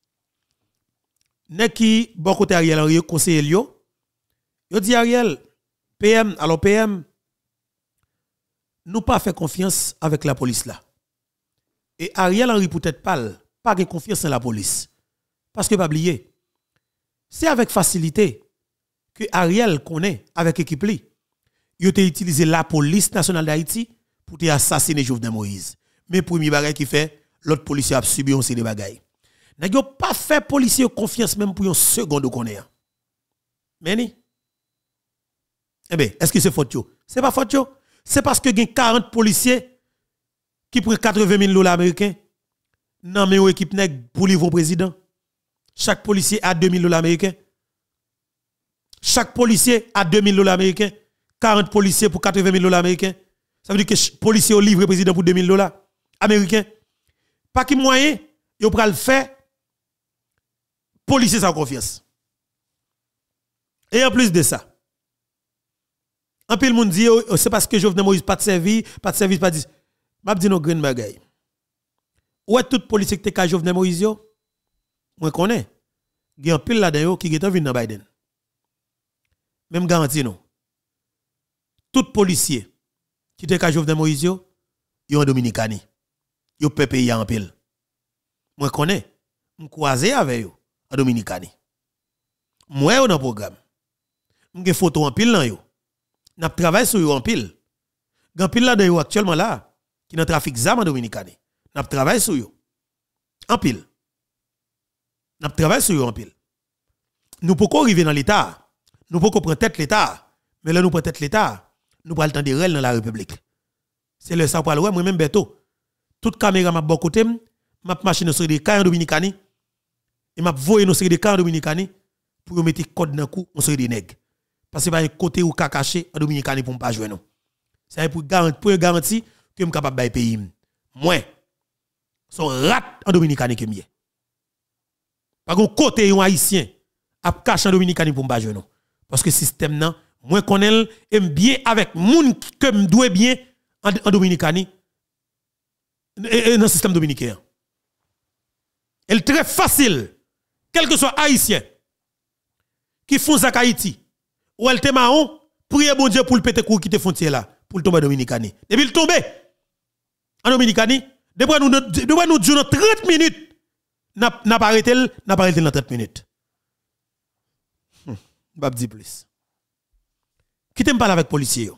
qui bon côté Ariel Henry conseiller yo dit Ariel PM alors PM nous pas fait confiance avec la police là. Et Ariel Henry peut-être pas de confiance en la police. Parce que pas oublier c'est avec facilité que Ariel connaît avec équipe li. Il a utilisé la police nationale d'Haïti pour assassiner Jovenel Moïse. Mais premier bagay qui fait l'autre policier a subi on des bagay. N'a pas fait policier confiance même pour une seconde connaît. Mais ni. Eh bien, est-ce que c'est faute yo? C'est pas faute yo. C'est parce que il y a 40 policiers qui prennent $80,000 américains dans mes équipe pour livrer au président. Chaque policier a $2,000 américains. Chaque policier a $2,000 américains. 40 policiers pour $80,000 américains. Ça veut dire que les policiers ont livré le président pour $2,000 américains. Pas qui moyen, ils ont le faire. Policiers sans confiance. Et en plus de ça, en pile monde dit c'est parce que Jovenel Moïse pas de service, pas dit. M'a dit no green bagay. Ou est tout policier qui te Jovenel Moïse yo? Moi connais. Gen pile là dedans qui est vinn dans Biden. Même garantie non. Tout policier qui te Jovenel Moïse yo en Dominicani. Yo peut payer en pile. Moi connais. M croisé avec yo en Dominicani. Moi yo dans programme. M'gen photo en pile nan yo. N'a travaillé sur yo en pile. Gan pile là dedans actuellement là qui dans trafic zam en Dominicani. N'a travaillé sur yo. En pile. N'a travaillé sur yo en pile. Nous pouvons arriver dans l'état. Nous pouvons prendre tête l'état. Mais là nous prendre tête l'état, nous prenons le temps de réel dans la République. C'est le ça pour le moi même Beto. Toute caméra m'a bon côté, m'a machine sur des cas en Dominicani et m'a voyé nos série des cas en Dominicani pour mettre code dans cou on série des nèg. Parce que pas un côté ou ka caché en Dominicani pour pas jouer non. C'est pour garantir que me capable bailler pays. Moi son rat en Dominicani que mieux. Par contre côté un haïtien a caché en Dominicani pour pas jouer non. Parce que système nan moi connais aime bien avec moun que me doit bien en Dominicani et dans le système dominicain. Elle est très facile, quel que soit haïtien, qui font ça Haïti. Ou elle te marron, priez bon Dieu pour le péter quitter frontière là, pour le tomber en Dominicanie. Depuis le tomber en Dominicanie, depuis nous dire 30 minutes, n'a pas arrêté dans 30 minutes. Je vais dire plus. Qui t'aime parler avec les policiers?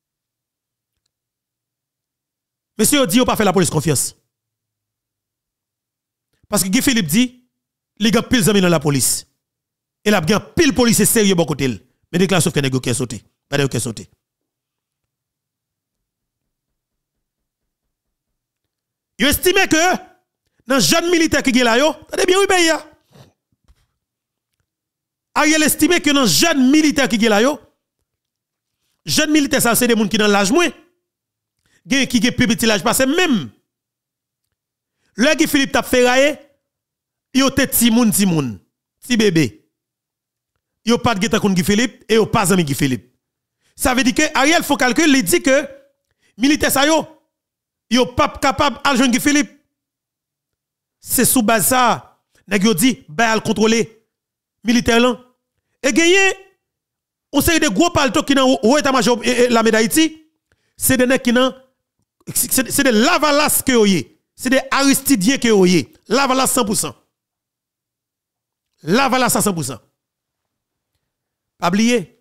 Monsieur dit, on pas fait la police confiance. Parce que Guy Philippe dit, les gars pile amis dans la police. Et la bien pile policier sérieux bon côté. Mais déclaration que nèg qui est sauté. Pas de qui est sauté. Yo estime que dans jeune militaire qui est là yo, attendez bien oui pays ya. Ariel estime que dans jeune militaire qui est là yo, jeune militaire ça c'est des gens qui dans l'âge moins. Gen qui plus petit l'âge parce même le Guy Philippe t'a ferraillé, yo te ti moun, ti bébé. Yo pas de geta kon Guy Philippe et yo pas ami Guy Philippe. Ça veut dire que Ariel faut calculer, il dit que militaire ça yo pas capable à joindre Guy Philippe. C'est sous base ça, nèg yo dit ba al contrôler militaire là. Et gagné on sait de gros palto qui dans haut état-major la médaille Haïti, c'est des nèg qui dans c'est des lavalas que yo yé. C'est des aristidiens que yo yé. Lavalas 100%. Lavalas à 100%. Pas oublier.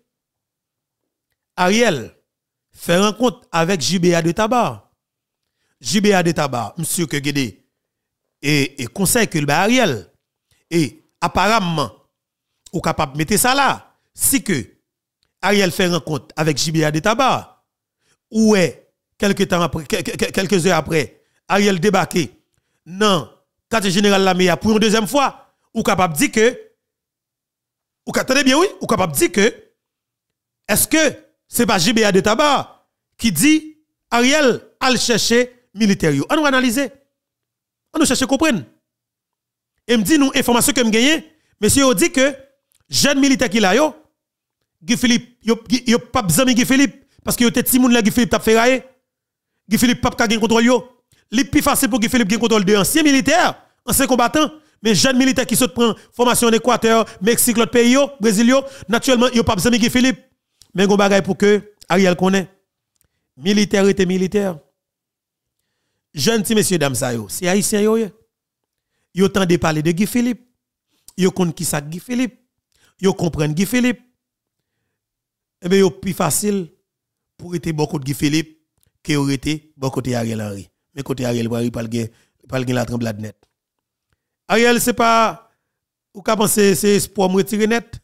Ariel fait rencontre avec JBA de Tabar. JBA de Tabar, monsieur que Guédé et conseil que le Ariel et apparemment ou capable mettre ça là si que Ariel fait rencontre avec JBA de Tabar ou est quelques heures après Ariel débarqué dans quartier général Lamea pour une deuxième fois ou capable dire que ou attendez bien oui ou capable dire que est-ce que c'est pas JBA de Tabar qui dit Ariel al chercher militaire yo on va analyser on nous chercher comprendre et me dit nous information que me gagné monsieur dit que jeune militaire qui là yo Guy Philippe yo pas besoin Guy Philippe parce que yo était ti moun là Guy Philippe t'a ferraillé Guy Philippe pas ka gen contrôle yo li plus facile pour Guy Philippe gen contrôle de anciens militaires anciens combattants mais jeunes militaires qui saute prend formation en Équateur Mexique l'autre pays yo Brésil yo naturellement yo pas besoin Guy Philippe mais gon bagay pour que Ariel connaît militaire était militaire jeunes ti messieurs dames ça yo c'est haïtien yo tande de parler de Guy Philippe yo connaît qui ça Guy Philippe yo comprendre Guy Philippe et bien yo plus facile pour être bon côté Guy Philippe que aurait été bon côté Ariel Henry mais côté Ariel Henry pas le la tremblade net Ariel c'est pas ou ka penser c'est espoir me retirer net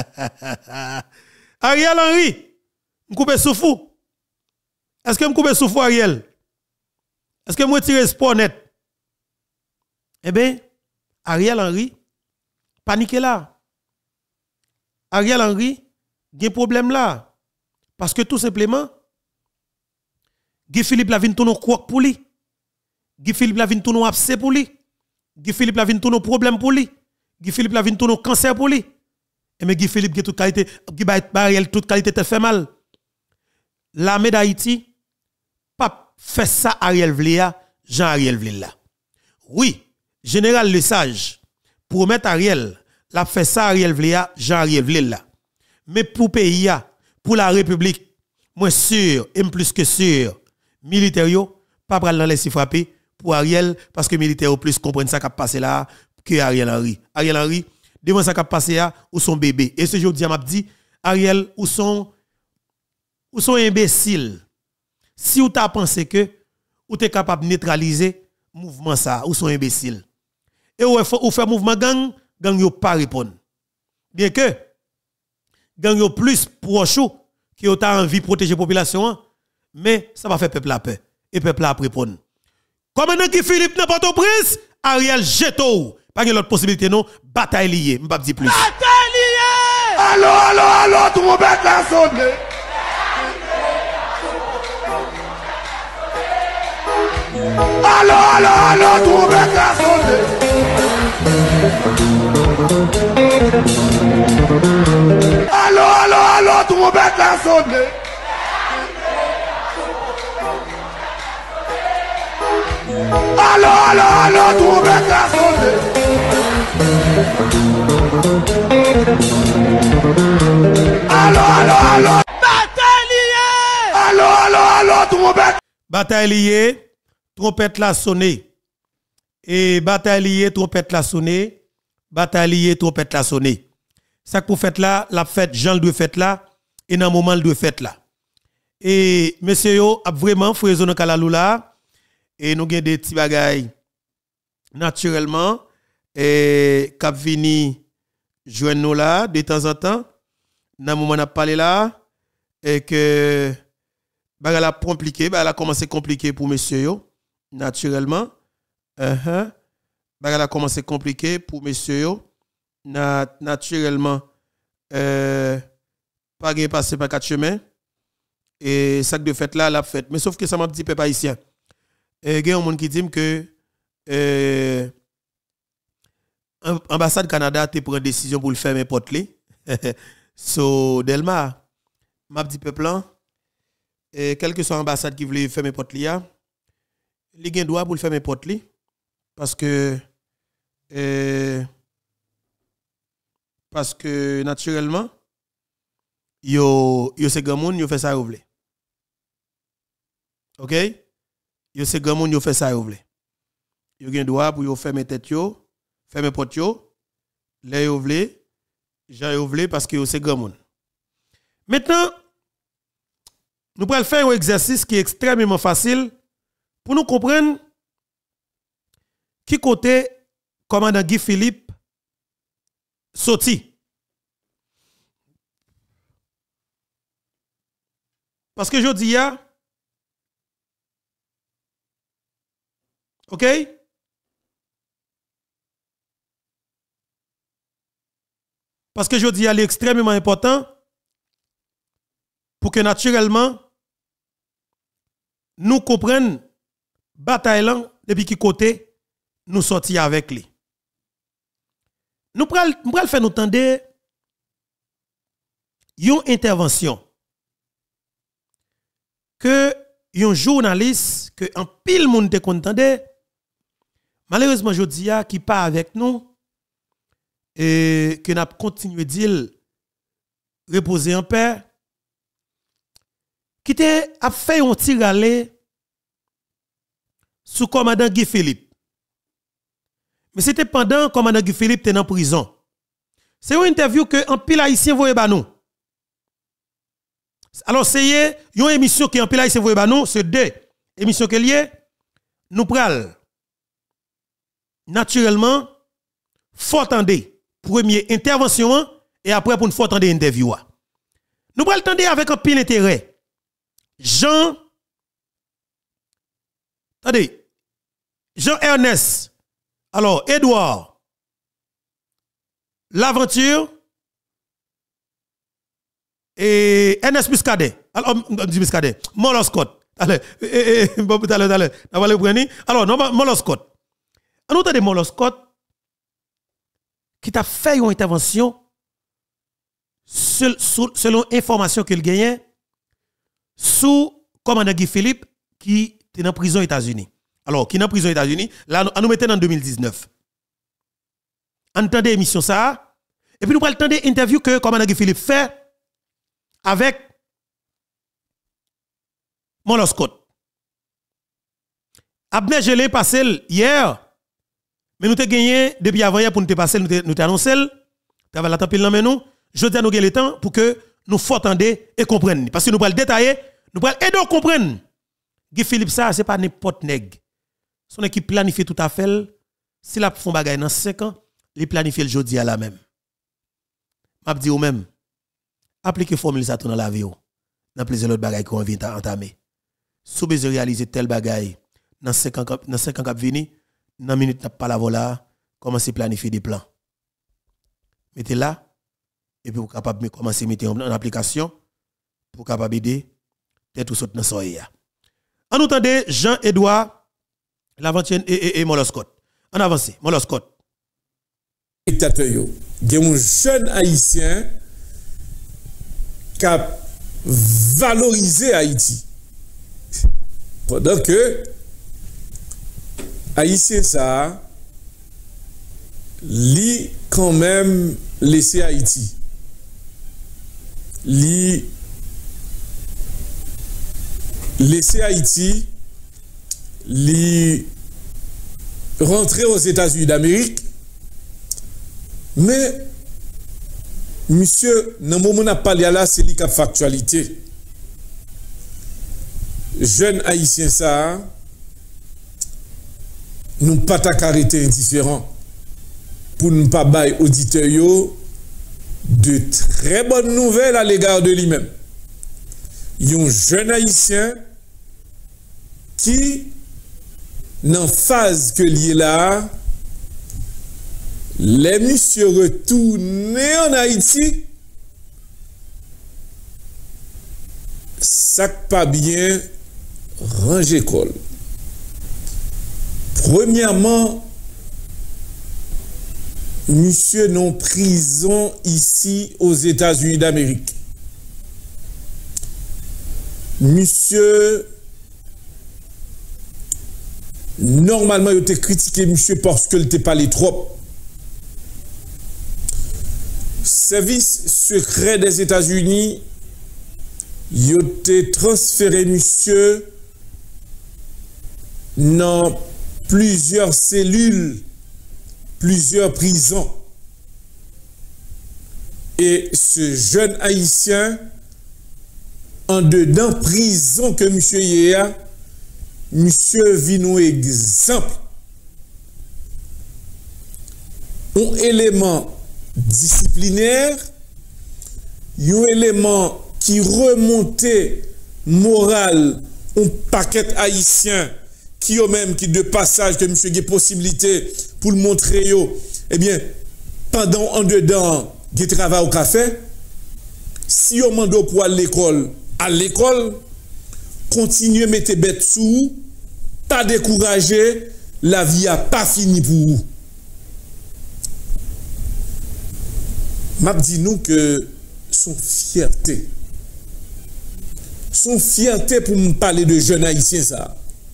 Ariel Henry me couper souffle est-ce que me couper souffle Ariel est-ce que me retirer espoir net eh bien Ariel Henry panique là Ariel Henry gen problème là parce que tout simplement Guy Philippe la vinn tourner croque pour lui Guy Philippe la vinn tourner abcès pour lui Guy Philippe la vinn tourner problème pour lui Guy Philippe la vinn tourner cancer pour lui et mais Guy Philippe qui toute qualité qui Ariel toute qualité te fait mal l'armée d'Haïti pas fait ça Ariel Vléa Jean Ariel Vléa oui général Lesage promet Ariel la fait ça Ariel Vléa Jean Ariel Vléa mais pour pays pour la République moi sûr et plus que sûr militaire yo pas pral dans laisser frapper pour Ariel parce que militaire plus comprendre ça qui a passé là que Ariel Henry devant ça qui a passé là ou son bébé et ce jour m'a dit Ariel ou son imbécile si ou t'a pensé que ou t'es capable de neutraliser mouvement ça ou son imbécile et ou fait mouvement gang yo pas répondre bien que gang yo plus proche qui ont envie de protéger la population, mais ça va faire peuple la peur. Et peuple la répondre. Comme un Guy Philippe n'a pas ton prince, Ariel Jeto. Pas de l'autre possibilité, non? Bataille liée. Je ne vais pas dire plus. Bataille liée! Allô, trompette la sonne. Allô, trompette la sonne. Allô, trompette la sonne. Allô, trompette la sonne. allô. Allô, allô, allô, trompette. Bataille liée, trompette la sonné. Et bataille liée, trompette la sonné. Bataille liée, trompette la sonné. Ça que pour fête là, la fête, Jean le doit fête là, et dans le moment le doit fête là. Et monsieur yo, a vraiment frère dans Kalalou là, et nous avons des petits bagailles naturellement, et cap vini joindre nous là de temps en temps, dans le moment n'a parlé là, et que bagay la compliqué, bagay la commencé compliqué pour monsieur yo, naturellement. Bagay la commencé compliqué pour monsieur yo. Naturellement, pas gagné passer par 4 chemins. Et ça de fait là, la fête. Mais sauf que ça m'a dit peuple haïtien. Il y a un monde qui dit que l'ambassade Canada te prend décision pour le faire mes potes. So, Delma, m'a dit peuple là, quelle que soit l'ambassade qui voulait faire mes potes, il y a un droit pour le faire mes potes. Parce que naturellement yo c'est grand monde yo fait ça yo vle. OK? Yo c'est grand monde yo fait ça yo vle. Yo gen droit pour yo faire mes tête yo, faire mes potes yo, les yo vle, Jean yo vle parce que yo c'est grand monde. Maintenant nous allons faire un exercice qui est extrêmement facile pour nous comprendre qui côté commandant Guy Philippe sorti. Parce que je dis OK? Parce que je dis il est extrêmement important pour que naturellement nous comprenions bataille là depuis qui côté nous sortis avec lui. Nous pral faire nous entendre une intervention que un journaliste que en pile monde te contendait malheureusement jodi a qui pas avec nous et que n'a continué dire reposer en paix qui te a fait un tir aller sous commandant Guy Philippe. Mais c'était pendant que commandant Guy Philippe était en prison. C'est une interview que en pile haïtien voye ba nous. Alors c'est une émission qui en pile haïtien voye ba nous, c'est deux émissions que lié nous pral naturellement faut attendre première intervention et après pour nous faut attendre interview. Nous pral attendre avec un pile intérêt. Jean-Ernest, alors Edouard, L'Aventure et Ernest Muscadet. Alors, Muscadet, Molo Scott. Allez, alors, non, Molo Scott. En autant de Molo Scott, qui t'a fait une intervention selon information qu'il gagnait sous commandant Guy Philippe qui est en prison aux États-Unis. Alors, qui est en prison aux États-Unis, là, nous mettons en 2019. Entendez l'émission ça, et puis nous allons entendre l'interview que commandant Guy Philippe fait avec Molo Scott. Abner Gelé passé hier, mais nous avons gagné depuis avant hier pour nous te passer, nous te annoncé, nous avons la tempête dans nous. Je dis à nous le temps pour que nous faut attendre et comprendre. Parce que nous allons détailler, nous allons aider à comprendre. Guy Philippe, ça, ce n'est pas n'importe nègre. Son équipe planifie tout à fait. Si la font bagaille dans 5 ans, il planifie le jeudi à la même. Je dis au même, appliquez formule ça dans la vie. Dans plusieurs autres bagailles qu'on vient entamer. Si vous besoin réaliser tel bagaille dans 5 ans qui viennent, dans minute n'a pas la vola, commencez à planifier des plans. Mettez là et puis vous capable de commencer à mettre en application pour capable aider tout saute dans soya. En entendez Jean-Edouard L'Aventure et Molo Scott. En avance, Molo Scott. Dictateur yo, il y a un jeune haïtien qui a valorisé Haïti. Pendant que haïtien ça li quand même laissé Haïti. Li laisser Haïti, rentrer aux États-Unis d'Amérique, mais monsieur, dans le moment où on a parlé là, c'est la factualité. Jeunes haïtiens, ça, nous pas arrêter indifférents pour ne pas bailler auditeurs de très bonnes nouvelles à l'égard de lui-même. Il y a un jeune haïtien qui, dans la phase que l'il est là, les messieurs retournés en Haïti, ça pas bien ranger col. Premièrement, monsieur non prison ici aux États-Unis d'Amérique. Monsieur, normalement, il était critiqué, monsieur, parce qu'il était parlé trop. Service secret des États-Unis, il était transféré, monsieur, dans plusieurs cellules, plusieurs prisons. Et ce jeune haïtien, en dedans prison que monsieur y a, monsieur vit nous exemple. Un élément disciplinaire, un élément qui remontait moral, un paquet haïtien qui au même qui de passage que monsieur a possibilité pour le montrer yo, eh bien pendant en dedans qui travaille au café, si on mando pour aller à l'école, continuez mettre bête sous, pas décourager, la vie a pas fini pour vous. M'a dit nous que son fierté pour me parler de jeunes haïtiens ça.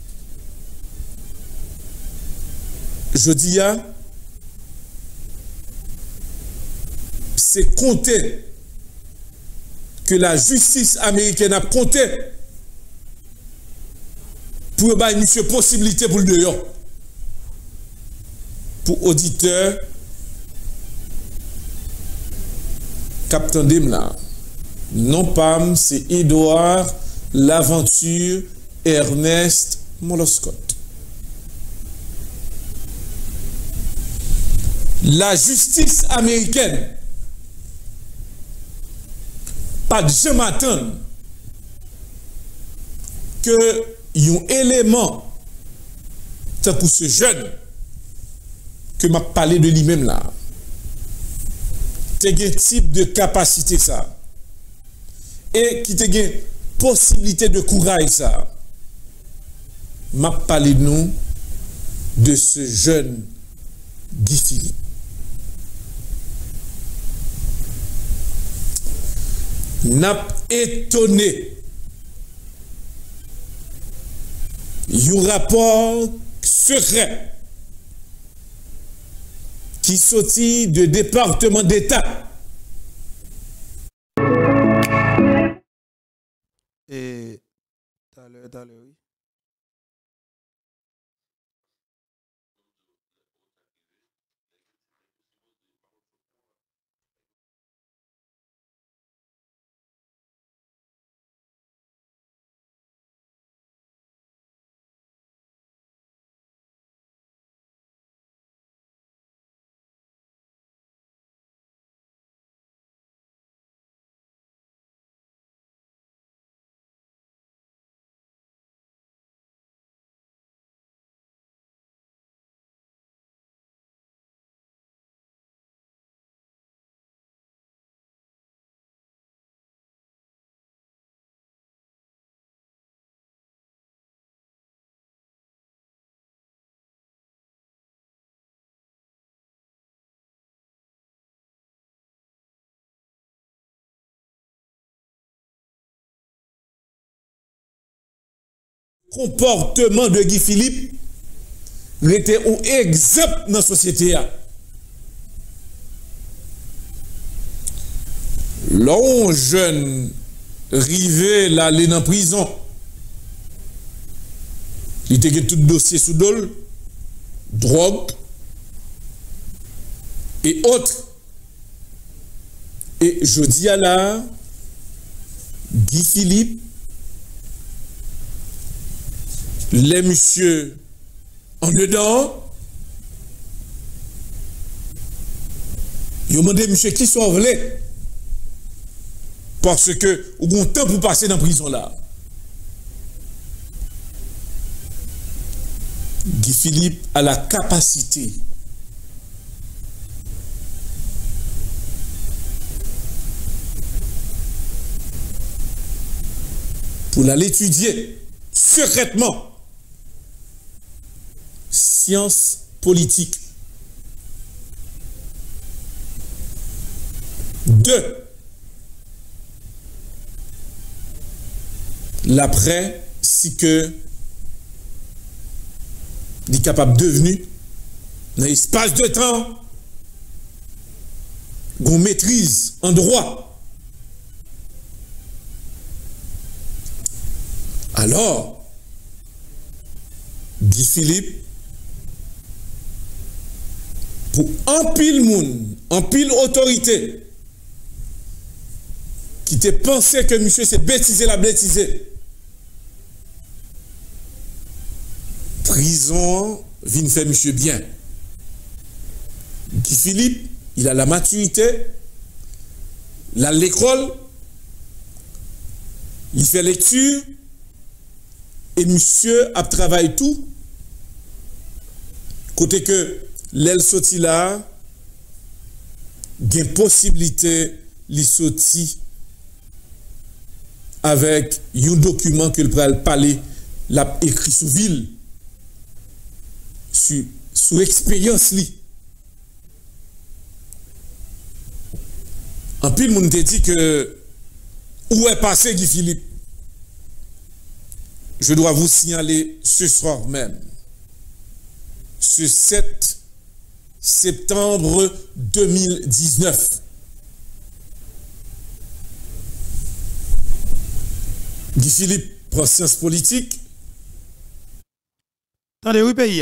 Je dis c'est compter que la justice américaine a compté pour avoir une possibilité pour le dehors. Pour auditeurs, Captain Demla, non pas c'est Edouard L'Aventure Ernest Moloscott. La justice américaine pas de jamais attendre que un élément pour ce jeune que m'a parlé de lui-même là, un type de capacité ça et qui te une possibilité de courage ça, m'a parlé de nous de ce jeune Guy Philippe. N'a étonné un rapport secret qui sortit du département d'État. Et tout à l'heure, oui. Comportement de Guy Philippe était un exemple dans la société. Là, un jeune rivé là, aller en prison, Il était tout dossier sous dol, drogue et autres. Et je dis à la Guy Philippe, les messieurs en dedans, ils ont demandé monsieur qui soit volé parce que vous avez un temps pour passer dans la prison là. Guy Philippe a la capacité pour l'aller étudier secrètement sciences politiques. 2. L'après, si que il est capable de devenir dans l'espace de temps qu'on maîtrise en droit. Alors, Guy Philippe, pour un pile monde, un pile autorité, qui te pensait que monsieur s'est bêtisé la bêtisé. Prison, vient faire monsieur bien. Guy Philippe, il a la maturité, il a l'école, il fait lecture, et monsieur a travaillé tout. Côté que l'aile sorti là, il y a une possibilité de sortir avec un document que le palais l'a écrit sous ville, sous expérience li. En pile, moun te dit que où est passé Guy Philippe? Je dois vous signaler ce soir même, ce 7 septembre 2019. Guy Philippe prend sciences politiques. Attendez, oui, pays.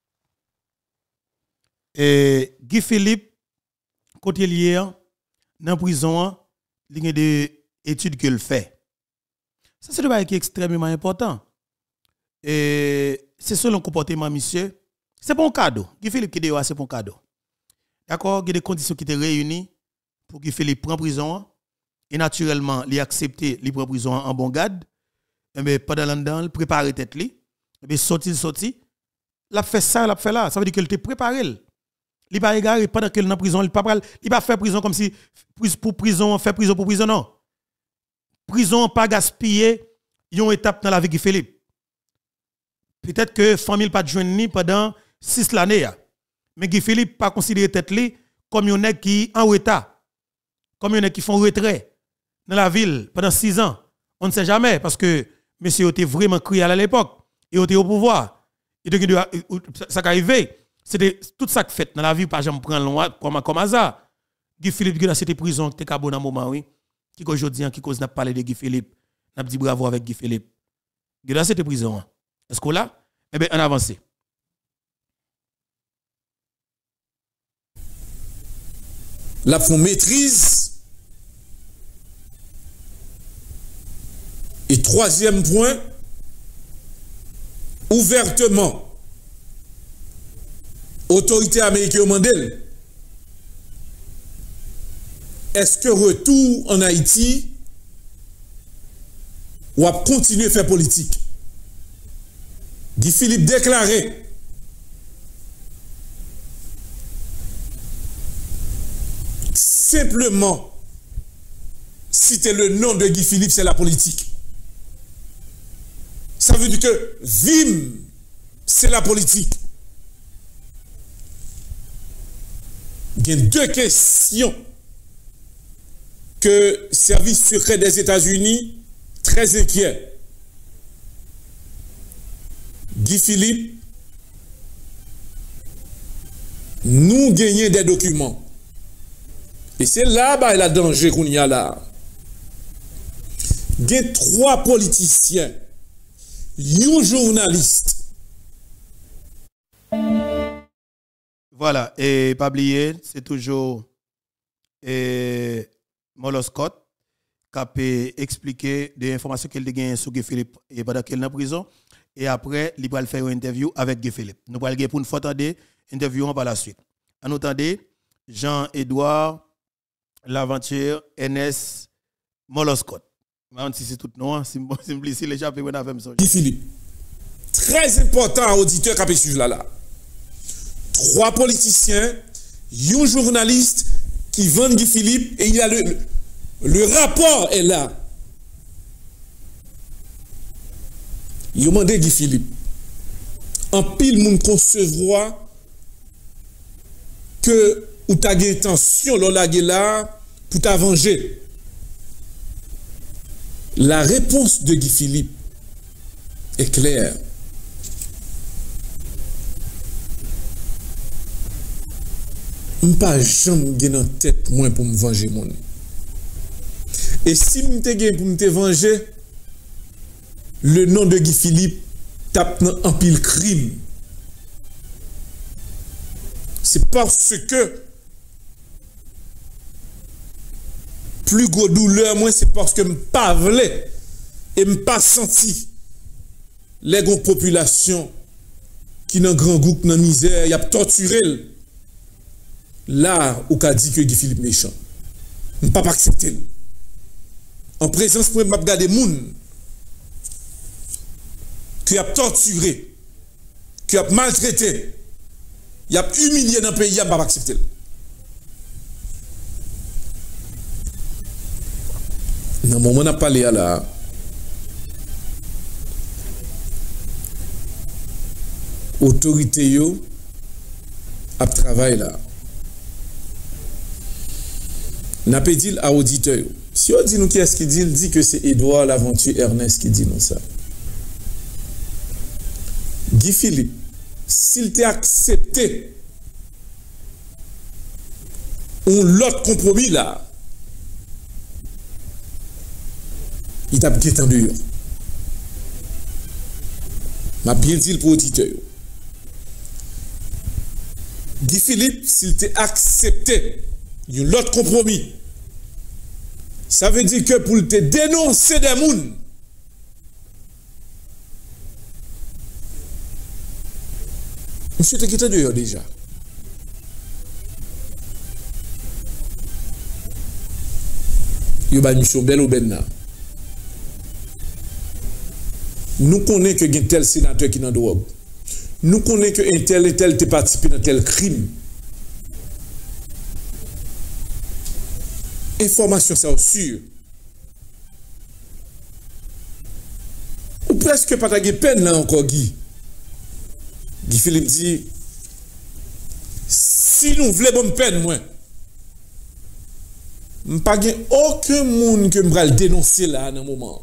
Et Guy Philippe, côté lié, dans la prison, il y a des études qu'il fait. Ça, c'est un truc qui est extrêmement important. Et c'est selon le comportement, monsieur. C'est pour un cadeau. Guy Philippe qui est c'est pour un cadeau. D'accord? Il y a des conditions qui étaient réunies pour Guy Philippe prendre prison. Et naturellement, il a accepté, il prend prison en bon garde. Mais pendant l'an, il prépare tête li. Et sorti. Il a fait ça, il a fait là. Ça veut dire qu'il était préparé. Il n'a pas égaré pendant qu'il est en prison. Il n'a pas fait prison comme si pour prison, fait prison pour prison, non. Prison pas gaspillé, une étape dans la vie de Guy Philippe. Peut-être que la famille pas joindre pendant 6 années. Mais Guy Philippe pas considéré tête li comme un nèg qui en retard. Comme un nèg qui font retrait dans la ville pendant 6 ans. On ne sait jamais parce que monsieur était vraiment cruel à l'époque. Il était au pouvoir. Et ça qui arrivé, c'était tout ça qui fait dans la vie, pas jamais prendre loin comme hasard. Guy Philippe, c'était prison, c'était cabo dans un moment, oui. Qui aujourd'hui, qui cause n'a parlé de Guy Philippe, n'a dit bravo avec Guy Philippe. C'était prison. Est-ce qu'on l'a? Eh bien, on avance. La font maîtrise. Et 3e point, ouvertement, autorité américaine mandel. Est-ce que retour en Haïti ou à continuer à faire politique? Guy Philippe déclaré simplement citer le nom de Guy Philippe, c'est la politique. Ça veut dire que VIM, c'est la politique. Il y a 2 questions que le service secret des États-Unis très inquiet. Guy Philippe, nous gagnons des documents. Et c'est là-bas le danger qu'on y a là. Il y a 3 politiciens, un journaliste Voilà, et pas oublier, c'est toujours Molo Scott qui a expliqué des informations qu'il a gagnées sur Guy Philippe et pendant qu'il est en prison. Et après, il va faire une interview avec Guy Philippe. Nous allons pour une fois attendre interview par la suite. En attendant, Jean-Edouard L'Aventure, NS Molo Scott. Même si c'est tout nom, si je l'échappe, on a fait ça. Guy Philippe. Très important auditeur qui a suivi là. 3 politiciens, un journaliste qui vend Guy Philippe et il y a le rapport est là. Il a demandé Guy Philippe. En pile, moun concevoir que ou ta intention là pour ta venger. La réponse de Guy Philippe est claire. Je ne pas jamais en tête moi pour me venger mon. Et si je me pour me venger, le nom de Guy Philippe tape en pile crime. C'est parce que plus gros douleur moi c'est parce que je pas voulais et je pas senti les grandes populations qui dans grand groupe dans misère, y a torturé. Là, où qu'a dit que Guy Philippe méchant. Je ne peux pas accepter. En présence, je vais regarder des gens qui a torturé, qui a maltraité, qui a humilié dans le pays, je ne peux pas accepter. Dans le moment où on a parlé à la autorité, a travaillé là. N'a pas dit à auditeur. Si on dit nous qui est-ce qui dit que c'est Edouard L'Aventure Ernest qui dit nous ça. Guy Philippe, s'il t'a accepté l'autre compromis là, il t'a bien tendu. M'a bien dit pour auditeur. Guy Philippe, s'il t'a accepté l'autre compromis, ça veut dire que pour te dénoncer des gens, monsieur te quitte dehors déjà. Il y a une mission belle ou benna. Nous connaissons que y a tel sénateur qui est dans drogue. Nous connaissons que tel et tel te participé dans tel crime. Information ça sûr. Ou presque pas de peine là encore Guy. Guy Philippe dit si nous voulons bonne peine moi. Pas aucun monde que me dénoncer là dans moment.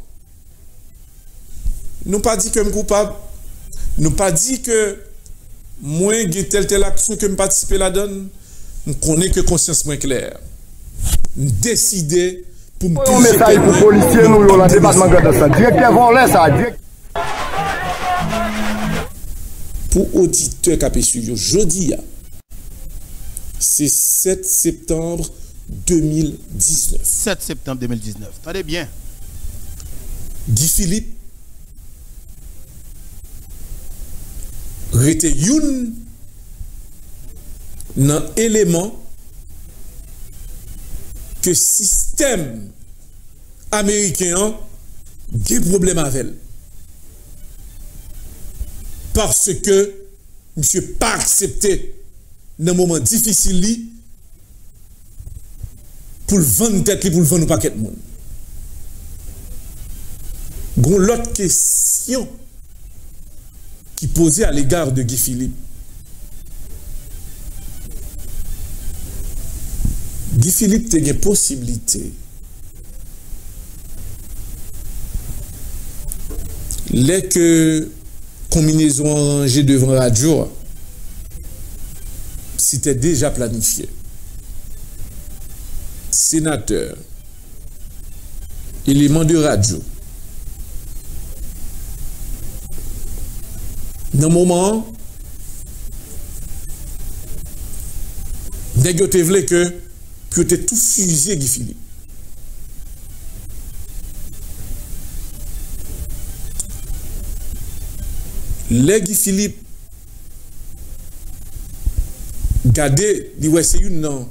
Nous pas dit que je suis coupable. Nous pas dit que moi j'ai telle action que me participer là-dedans. Nous connais que conscience moins claire. Décider pour me un message pour les policiers, nous, dans le département de ça. Directeur volé, ça. Pour auditeur Capé Studio, jeudi, c'est 7 septembre 2019. 7 septembre 2019. Attendez bien. Guy Philippe était un élément que le système américain a des problèmes avec elle. Parce que monsieur pas accepté dans un moment difficile pour le vendre tête pour le vendre paquet de monde. Gon l'autre question qui posait à l'égard de Guy Philippe. Guy Philippe a une possibilité. Les que combinaison rangée devant la radio, c'était déjà planifié. Sénateur, élément de radio. Dans le moment, Nèg yo te vle que puis te tout fusillé Guy Philippe. Les Guy Philippe gardé dit ouais c'est une non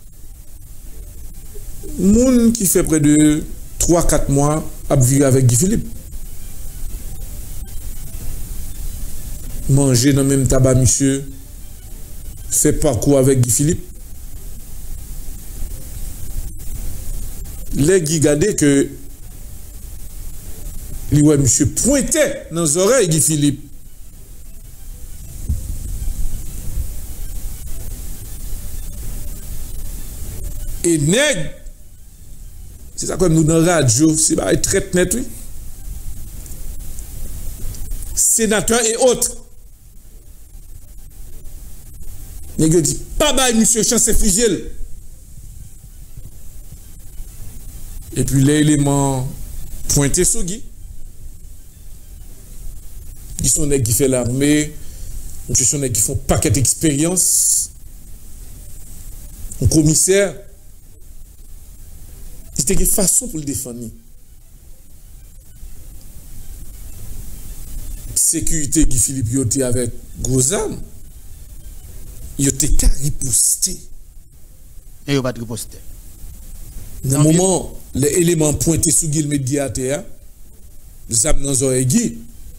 moun qui fait près de 3-4 mois à vivre avec Guy Philippe. Manger dans le même tabac, monsieur. Fait parcours avec Guy Philippe. Les Guy gardé que lui ouais monsieur pointait dans les oreilles Guy Philippe. Et nèg, c'est ça comme nous dans la radio, c'est pas très net, oui. Sénateurs et autres. Nèg dit, pas bail, monsieur, chance fusil. Et puis les éléments pointés sur Guy. Ils sont nèg qui fait l'armée, ils sont nèg qui font paquet d'expérience. Un commissaire. C'était une façon pour le défendre. Sécurité Guy Philippe yote avec Gozam, yote qu'à riposter. Et yo pas de riposter. Dans le moment, les éléments pointés sur Guy le médiateur, zam dans oreille Guy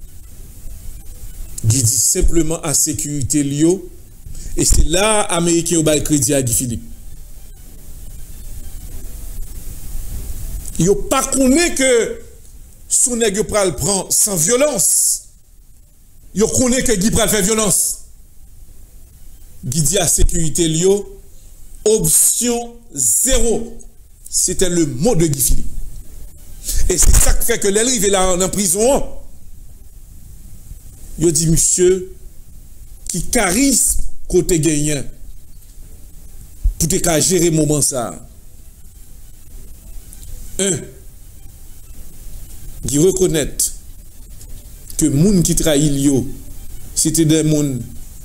dit simplement à sécurité lio, et c'est là Américain au bal crédit à Guy Philippe. Yo pas connaît que son nèg yo pral prend sans violence. Yo connaît que Guy pral fait violence. Guy dit à sécurité lio option 0. C'était le mot de Guy Philippe. Et c'est ça qui fait que l'arrivée là en prison. Yo dit monsieur qui charisme côté gagnant pour te gérer moment ça. Qui reconnaître que moun qui trahit Lio, c'était des moun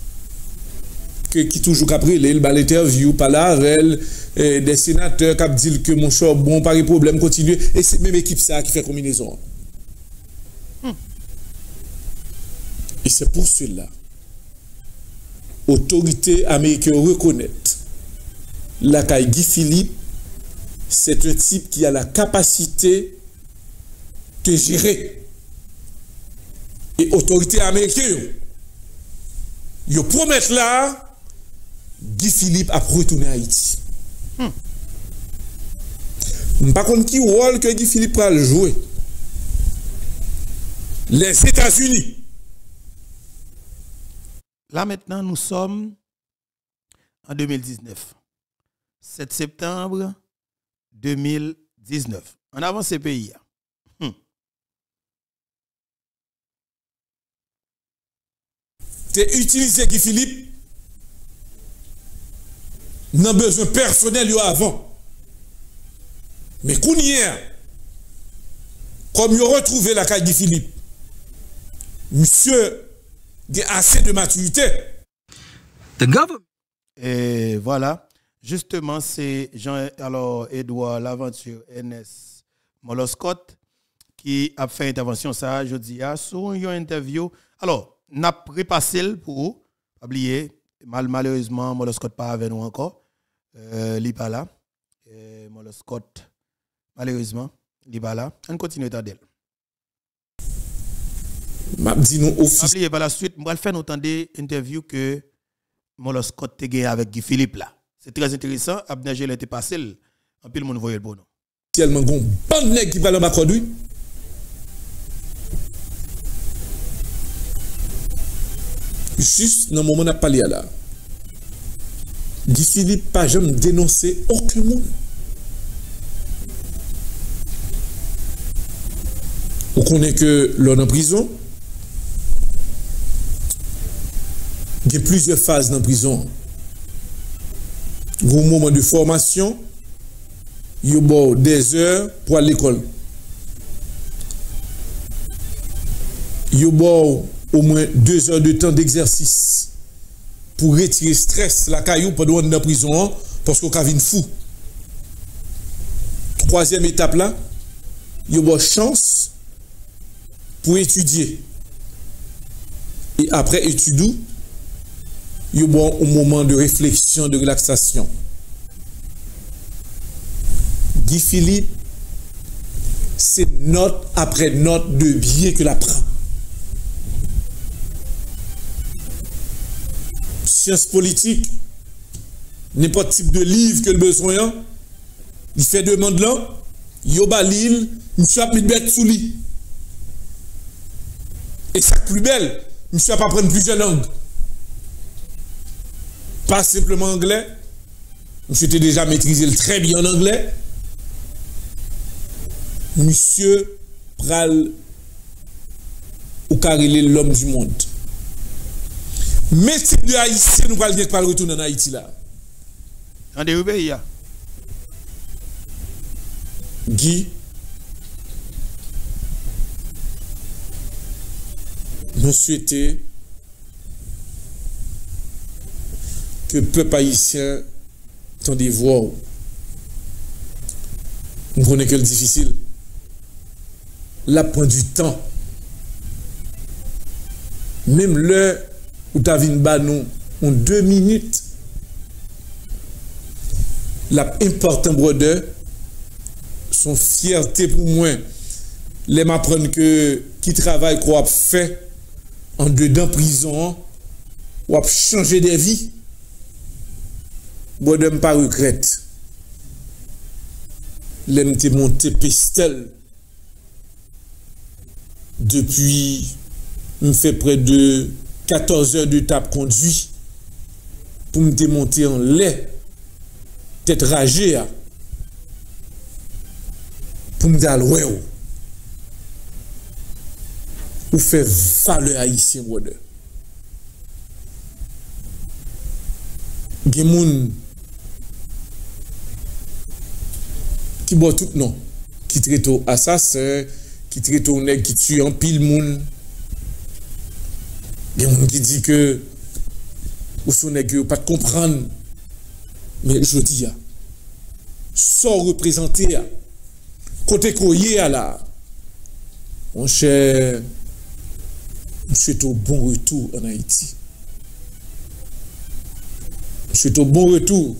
qui toujours après le bal interview par là avec des sénateurs qui disent que mon cher bon pas de problème continue et c'est même équipe ça qui fait combinaison. Et c'est pour cela autorité américaine reconnaît la caille Guy Philippe. C'est un type qui a la capacité de gérer. Et autorité américaine, ils promettent là, Guy Philippe a retourné à Haïti. Par contre, qui rôle que Guy Philippe va jouer? Les États-Unis. Là maintenant, nous sommes en 2019. 7 septembre 2019. En avant ces pays. Tu as utilisé Guy Philippe dans besoin personnel avant. Mais comme il a retrouvé la carte Guy Philippe, monsieur a assez de maturité. Et voilà. Justement, c'est Edouard Laventure NS Moloscott qui a fait intervention ça jeudi sur une interview. Alors, n'a repassé pour oublier malheureusement Moloscott pas avec nous encore. Il pas là. Moloscott malheureusement, il pas là. On continue d'adel. M'a dit nous office. Oublier par la suite, moi faire entendre des interviews que Moloscott te gagné avec Guy Philippe là. C'est très intéressant. Abner Gel était passé. En pile, monde voyait le bon. Tellement bon. Bande nèg qui parle en Macron. Juste dans le moment où on a parlé là. Guy Philippe pas jamais dénoncé aucun monde. On connaît que l'on en prison. Il y a plusieurs phases dans la prison. Au moment de formation, il y a des heures pour aller à l'école. Il y a au moins 2 heures de temps d'exercice. pour retirer stress la caillou pendant dans prison parce qu'on a une fou. Troisième étape là, il y a une chance pour étudier. Et après étude, il y a un moment de réflexion, de relaxation. Guy Philippe, c'est note après note de biais que la prend. Sciences politiques, n'importe type de livre que le besoin, il fait demande là, il a l'île, monsieur a mis bête sous lit. Et ça plus belle, monsieur a pas prendre plusieurs langues. Pas simplement anglais, monsieur était déjà maîtrisé très bien en anglais. Monsieur pral ou carrelé l'homme du monde. Mais si de Haïtien nous parlons pas retourner en Haïti là. En des pays. Guy, nous souhaitons que le peuple haïtien tende voir. Nous connaissons que le difficile. Là, prend du temps. Même l'heure où tu as vu une banon en 2 minutes, l'important brodeur, son fierté pour moi, les m'apprendre que qui travaille qu'on a fait en dedans prison, ou a changé de vie, brodeur me pas regrette. L'aime te monté pestel. Depuis, me fait près de 14 heures de tape conduit pour me démonter en lait, tête ragée, pour me dire ouais, ou faire valeur haïtien, brother. Gen moun qui boit tout non, qui traite au assassin, qui traite au nèg qui tue en pile moun. Il y a des gens qui disent que ou son nèg pas comprendre. Mais je dis sans représenter côté koyé là. Mon cher, je suis au bon retour en Haïti. Je suis au bon retour.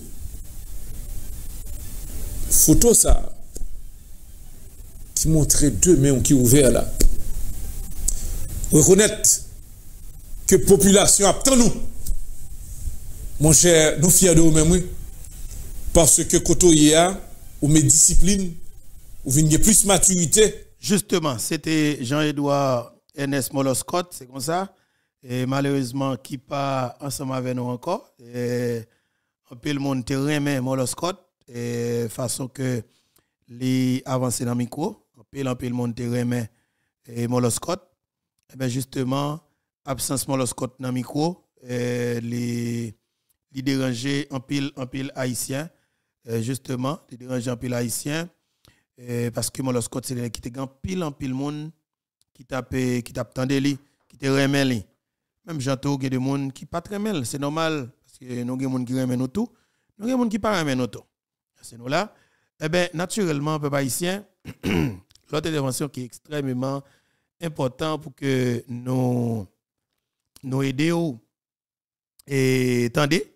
Photo ça qui montrait 2 mains qui ouvertes là. Reconnaître que la population attend nous. Mon cher, nous fiers de nous-mêmes, oui. Parce que quand on y a, ou mes disciplines, ou venez plus maturité. Justement, c'était Jean-Edouard Ernest Moloscott, c'est comme ça. Et malheureusement, qui pas ensemble avec nous encore. Et on peut le monde remet Moloscott, et façon que les avancer dans le micro. On peut le monde remet Moloscott. Et bien justement, absence Moloscott dans le micro, les déranger en pile haïtien. Justement, les déranger en pile haïtien. Parce que Moloscott, c'est qui te gagne en pile monde qui tape tendé li, qui te remet li. Même j'entends qu'il y a des gens qui pas très mal, c'est normal parce que nous avons des gens qui remet nous tout, nous avons des gens qui pas remet nous tout. C'est nous là. Eh bien, naturellement, peuple haïtien, l'autre intervention qui est extrêmement important pour que nous aidions et attendez,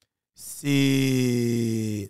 c'est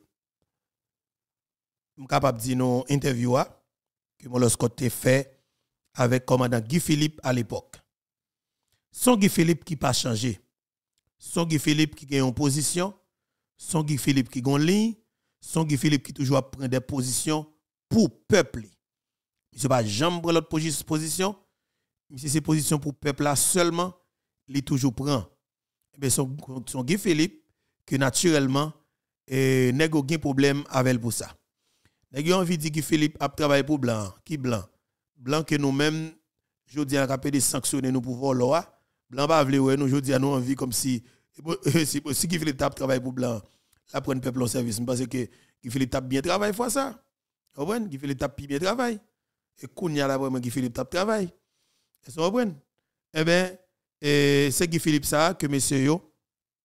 je suis capable de dire nos interviews que Moloscott a fait avec le commandant Guy Philippe à l'époque. Son Guy Philippe qui n'a pas changé. Son Guy Philippe qui a une position. Son Guy Philippe qui a une ligne. Son Guy Philippe qui toujours prend des positions pour le peuple. Il ne pas jamais prendre l'autre position. Mais si c'est position pour le peuple là seulement, il toujours prend. Et son Guy Philippe que naturellement, n'a aucun problème avec pour ça. Nous avons envie de dire que Philippe a travaillé pour blanc. Qui blanc? Blanc que nous-mêmes, je dis à rappeler de sanctionner nous pour voir blanc pas vle nous, je dis à nous envie comme si Guy Philippe a travaillé pour blanc, la prendre peuple en service. Parce que Guy Philippe a bien travaillé fois ça. Vous comprenez? Guy Philippe a bien travaillé. Et Kounia là vraiment Guy Philippe a travaillé. Vous comprenez? Eh bien, c'est Guy Philippe ça que messieurs yo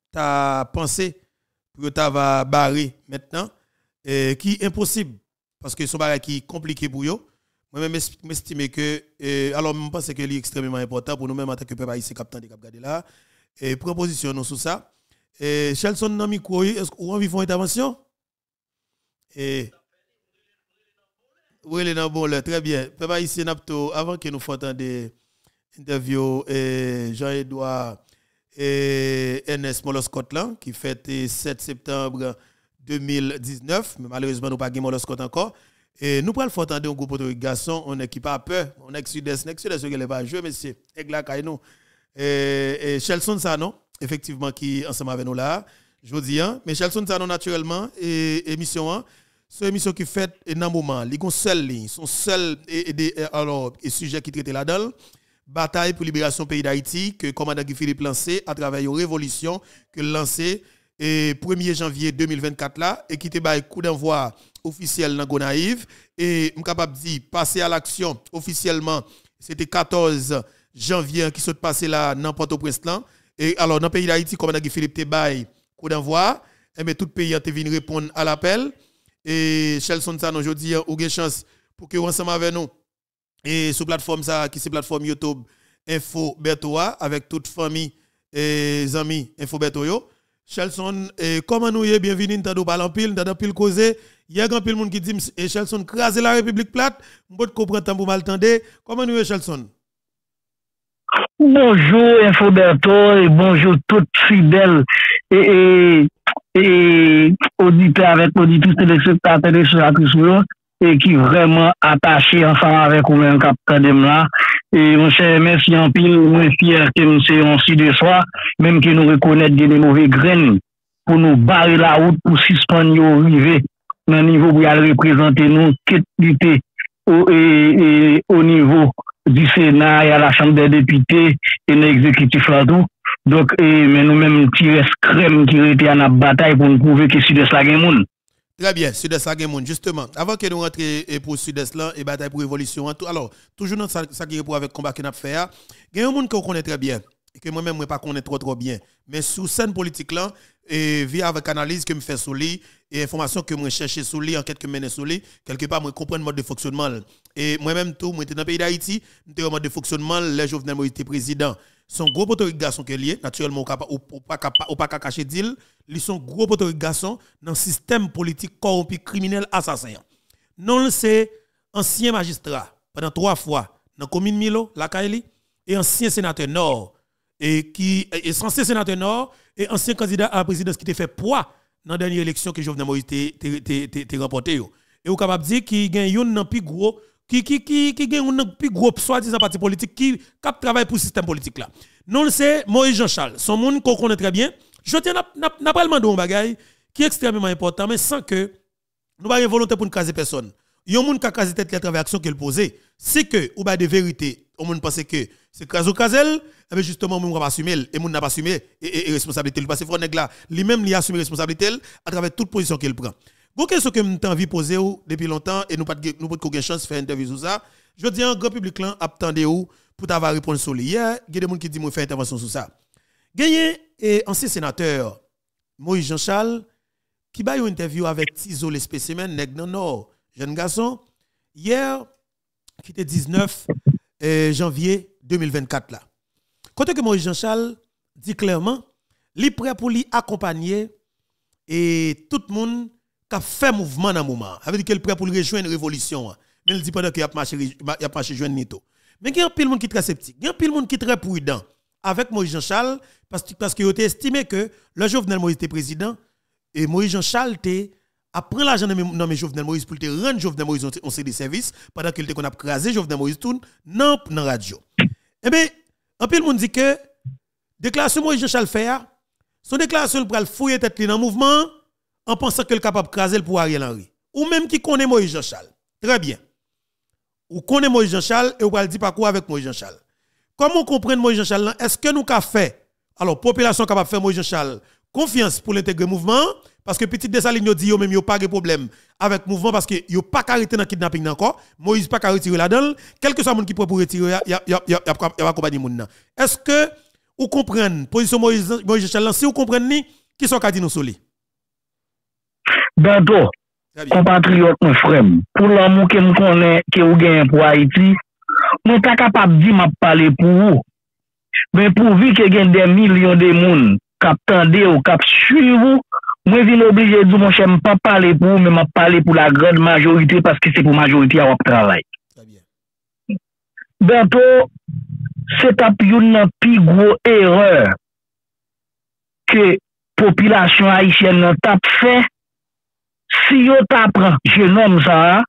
t'as pensé pour t'avoir barré maintenant qui est impossible parce que son bagage qui est compliqué pour eux. Moi-même, m'estime que, alors, je pense que c'est extrêmement important pour nous-mêmes en tant que peuple haïtien capitaine de Cap Gade là. Et proposition nous sur ça. Et Chelson dans micro, est-ce qu'on veut faire une intervention? Et oui, les dans bon là, très bien. Peuple haïtien avant que nous fassions des interviews Jean-Edouard et Ernest Moloscott là qui fête 7 septembre 2019, mais malheureusement nous pas gagné Moloscott encore. Et nous prenons le temps de un groupe de garçons, on est qui pas peur, on est sud-est, qui n'est pas jouer, monsieur, Egla Kaino. Et Chelson Sano, effectivement, qui ensemble avec nous là, je vous dis, mais Chelson Sano, naturellement, émission, c'est une émission qui fait un moment, il y a une seule ligne, son seul sujet qui traite là-dedans, bataille pour libération pays d'Haïti, que le commandant Guy Philippe lancé à travers une révolution que lancé le 1er janvier 2024 là, et qui était un coup d'envoi officiel dans Gonaïve et je suis capable de dire passer à l'action officiellement c'était 14 janvier qui s'est passé là dans Port-au-Prince et alors dans le pays d'Haïti comme Guy Philippe te bail coup d'envoi et mais tout le pays a venu répondre à l'appel et Chelson ça aujourd'hui ou une chance pour que ensemble avec nous et sur plateforme ça qui c'est plateforme YouTube Info Bertoa avec toute famille et amis Info Bertoyo Chelson comment nous y bienvenue dans parler pile dans pile causer il y a grand pile monde qui dit Chelson craser la République plate on peut comprendre temps pour maltendre comment nous Chelson. Bonjour Infoberto et bonjour toutes fidèles et auditeurs avec auditeurs téléspectateurs et téléspectatrices et qui vraiment attachés ensemble avec nous même capitaine là et mon cher merci en pile moi fier que nous sommes aussi de soi même que nous reconnaître des mauvais graines pour nous barrer la route pour suspendre nous arriver dans niveau pour aller représenter nous lutter au niveau du Sénat et à la Chambre des députés et dans l'exécutif là tout donc mais nous même tirer crème qui était à la bataille pour nous prouver que Sud-Est la gagne. Très bien, Sud-Est la gagne justement. Avant que nous rentrions pour Sud-Est là et bataille pour révolution alors toujours dans ça qui est pour avec combat que n'a fait il y a un monde que on connaît très bien et que moi-même moi pas connais trop bien mais sous scène politique là et via avec analyse que me fait sur lui et information que moi chercher sur lui enquête que mener sur lui quelque part moi comprendre mode de fonctionnement et moi-même tout moi était dans le pays d'Haïti était en mode de fonctionnement les Jovenel Moïse était président son gros poteau garçon qui est lié naturellement ou pas cacher deal ils sont gros poteau garçon dans système politique corrompu criminel assassin non c'est ancien magistrat pendant 3 fois dans commune Milo la Kaili et ancien sénateur nord et qui est ancien sénateur nord et ancien candidat à la présidence qui t'a fait poids dans la dernière élection que Jovenel Moïse t'a remporté et ou capable dire qui gagne un plus gros qui gagne un plus gros soi-disant parti politique qui cap travaille pour le système politique là non c'est Moïse Jean-Charles son monde qu'on connaît très bien je tiens n'a pas demandé un bagage qui est extrêmement important mais sans que nous pas une volonté pour ne caser personne yon moun ka caser tête à travers action qu'elle posait c'est que ou ba de vérité on moun pense que c'est craso kazel mais justement moun va assumer et moun n'a pas assumé et responsabilité parce que faut nèg là lui-même li assumer responsabilité à travers toute position qu'il prend. Gon question que m'ta envie poser ou depuis longtemps et nous pas de chance faire interview sur ça. Je dis un grand public là attendez ou pour t'avoir répondu sur hier, il y a des gens qui disent moi faire intervention sur ça. Gagné et ancien sénateur Moïse Jean-Charles qui ba une interview avec Tizo le spécimen nèg dans nord, jeune garçon hier qui était 19 janvier 2024 là. Côté que Moïse Jean-Charles dit clairement, li prêt pour lui accompagner et tout le monde qui a fait mouvement dans le moment. Ça veut dire qu'il est prêt pour rejoindre une révolution. Mais il dit pendant qu'il a marché joindre Nito. Mais il y a un pile monde qui est très sceptique. Il y a un pile monde qui est très prudent avec Moïse Jean-Charles parce qu'il a estimé que le Jovenel Moïse était président et Moïse Jean-Charles après l'argent de Jovenel Moïse pour te rendre Jovenel Moïse on des services pendant qu'il était qu'on a crasé Jovenel Moïse tout non dans radio. Eh bien, un peu le monde dit que déclaration Moïse Jean-Charles fait son déclaration pour fouiller tête dans le mouvement en pensant qu'il est capable de craser pour Ariel Henry. Ou même qui connaît Moïse Jean-Charles. Très bien. Ou connaît Moïse Jean-Charles et ou va le dire pas quoi avec Moïse Jean-Charles. Comment comprendre Moïse Jean-Charles? Est-ce que nous avons fait alors population capable de faire Moïse Jean-Charles confiance pour l'intégrer mouvement parce que petit Dessalignes dit yo même yo pas de problème avec mouvement parce que yo pas arrêté dans kidnapping encore Moïse pas retirer là-dedans quel que soit monde qui peut pour retirer y a accompagner moun. Est-ce que ou comprenez position Moïse Jean-Charles, si vous comprenez qui sont qu'a dit nous sur lui. Bientôt, compatriote mon frère, pour l'amour que me connaît que vous gagnez pour Haïti, moi pas capable de dire m'a parler pour vous. Mais pourvu que gagne des millions de monde cap tande ou cap suivre, moi vinn obligé de dire mon cher pas parler pour vous, mais m'a parler pour la grande majorité parce que c'est pour majorité à travail. Très bien. Bientôt, c'est une plus grosse erreur que population haïtienne t'a fait. Si yo t'apprend jeune homme ça,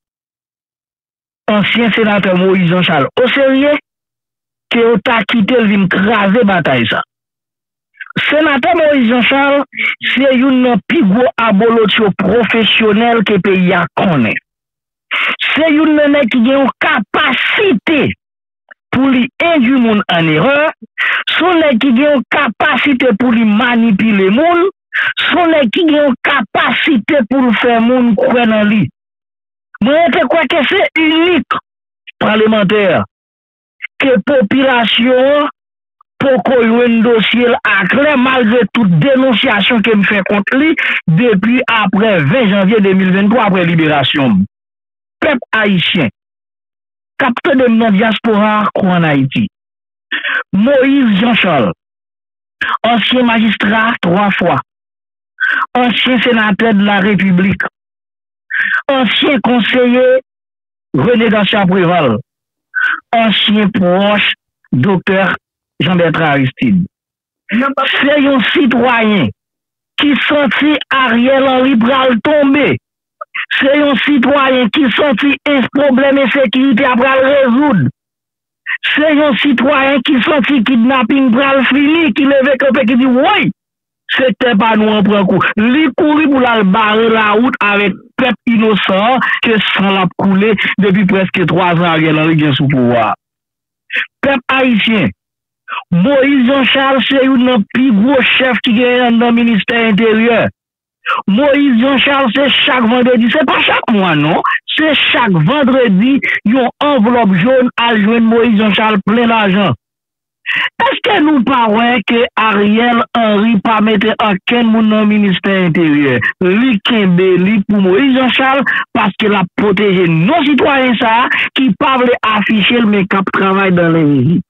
ancien sénateur Moïse Jean-Charles, au sérieux, que yo t'a quitté le vin craser bataille ça. Sénateur Moïse Jean-Charles, c'est une plus gros abolotio professionnel que pays a connaît. C'est une nèg qui a une capacité pour lui induire moun en erreur, son nèg qui a une capacité pour lui manipuler moun, son nèg qui a une capacité pour faire moun croire dans lui. Moi je crois que c'est unique parlementaire que population pour qu'on un dossier à clair malgré toute dénonciation que me fait contre lui depuis après 20 janvier 2023 après libération. Peuple haïtien capteur de la diaspora en Haïti. Moïse Jean-Charles, ancien magistrat 3 fois, ancien sénateur de la République, ancien conseiller René Garcia Préval, ancien proche docteur Jean-Bertrand Aristide. C'est un citoyen qui sentit Ariel Henry pral tomber. C'est un citoyen qui sentit un problème de sécurité après le résoudre. C'est un citoyen qui sentit kidnapping pral fini, qui levait campé, qui dit oui, c'était pas nous en prend coup. Li courir pour la barrer la route avec peuple innocent que sang l'a coulé depuis presque 3 ans Ariel Henry est sous pouvoir. Peuple haïtien, Moïse Jean-Charles, c'est un plus gros chef qui est dans le ministère intérieur. Moïse Jean-Charles, c'est chaque vendredi, c'est pas chaque mois, non? C'est chaque vendredi, il y a une enveloppe jaune à joindre Moïse Jean-Charles plein d'argent. Est-ce que nous parlons que Ariel Henry pas mettre aucun monde dans le ministère intérieur? Li kembe pour Moïse Jean-Charles parce qu'il a protégé nos citoyens ça qui parlent afficher le make-up travail dans les villes.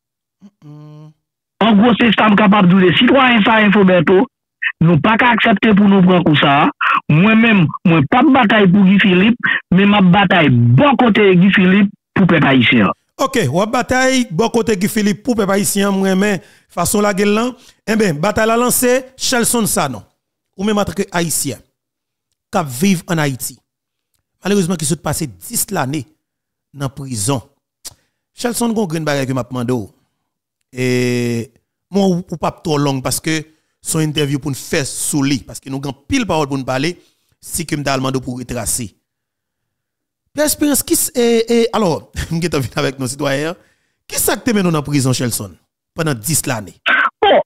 En gros, c'est ça capable de dire les citoyens ça Infoberto. Nous pas qu'à accepter pour nous prendre comme ça. Moi-même, moi pas de bataille pour Guy Philippe, mais ma bataille bon côté Guy Philippe pour peuple haïtien. OK, ou bataille bon côté Guy Philippe pour peuple haïtien, moi-même façon la gueule là. Eh bien, bataille la lancée Chelson ça non. Ou même en tant que haïtien qui vivent en Haïti. Malheureusement qui sont passé 10 l'année dans prison. Chelson gon green bagay que m'a demandé. Et moi ou pas trop long parce que son interview pour nous faire sous lui parce que nous avons pile parole pour nous parler si que m'da demandé pour retracer. L'espérance qui alors m'geta vinn avec nos citoyens qui ça que nous en prison Chelson pendant 10 l'année. Bon.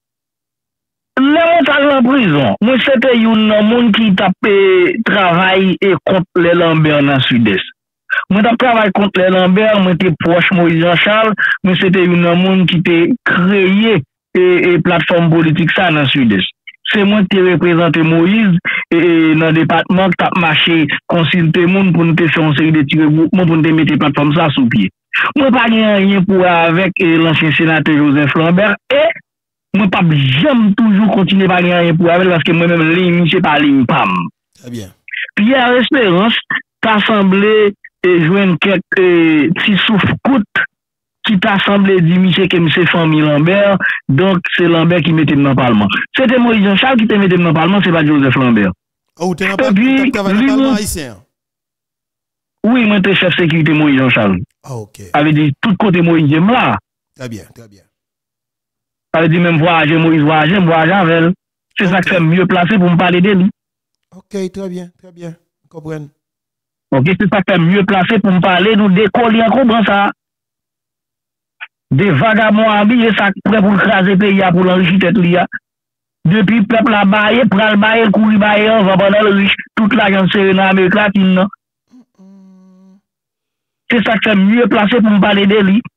Là en prison, moi c'était un monde qui tapé travail et contre les Lambert dans sud-est. Moi t'ai travaillé contre les Lambert, moi j'étais proche Moïse Jean-Charles, mais c'était un monde qui était créé et plateforme politique ça dans le sud-est. C'est moi qui représenté Moïse et dans le département qui a marché consulter monde pour nous faire une série de petits regroupements pour nous mettre plateforme ça sous pied. Moi pas rien pour avec l'ancien sénateur Joseph Lambert et moi pas jamais toujours continuer pas rien pour avec parce que moi même ligne c'est pas ligne pam. Très bien. Pierre Espérance t'a semblé joindre quelques petits souffle-coute qui t'a semblé dire monsieur que monsieur famille Lambert, donc c'est Lambert qui mettait dans le Parlement. C'était Moïse Jean-Charles qui te mettait dans le Parlement, c'est pas Joseph Lambert. Oh, tu n'as pas travaillé dans le Parlement haïtien? Oui, moi j'étais chef sécurité Moïse Jean-Charles. Ah, ok. Avait dit tout côté Moïse j'aime là. Très bien, très bien. Avait dit même voyager Moïse voyager avec elle. C'est ça qui fait mieux placé pour me parler de lui. Ok, très bien, je comprends. Ok, c'est ça qui fait mieux placé pour me parler, nous décoller en comprend ça. Des vagabonds habillés, ça prêt pour craser le pays, pour l'enrichir tête liya. Depuis le peuple a baillé, pral baillé, courir baillé, on va pendant le riche, toute l'argent c'est dans l'Amérique latine. C'est ça qui fait mieux placé pour me parler de lui.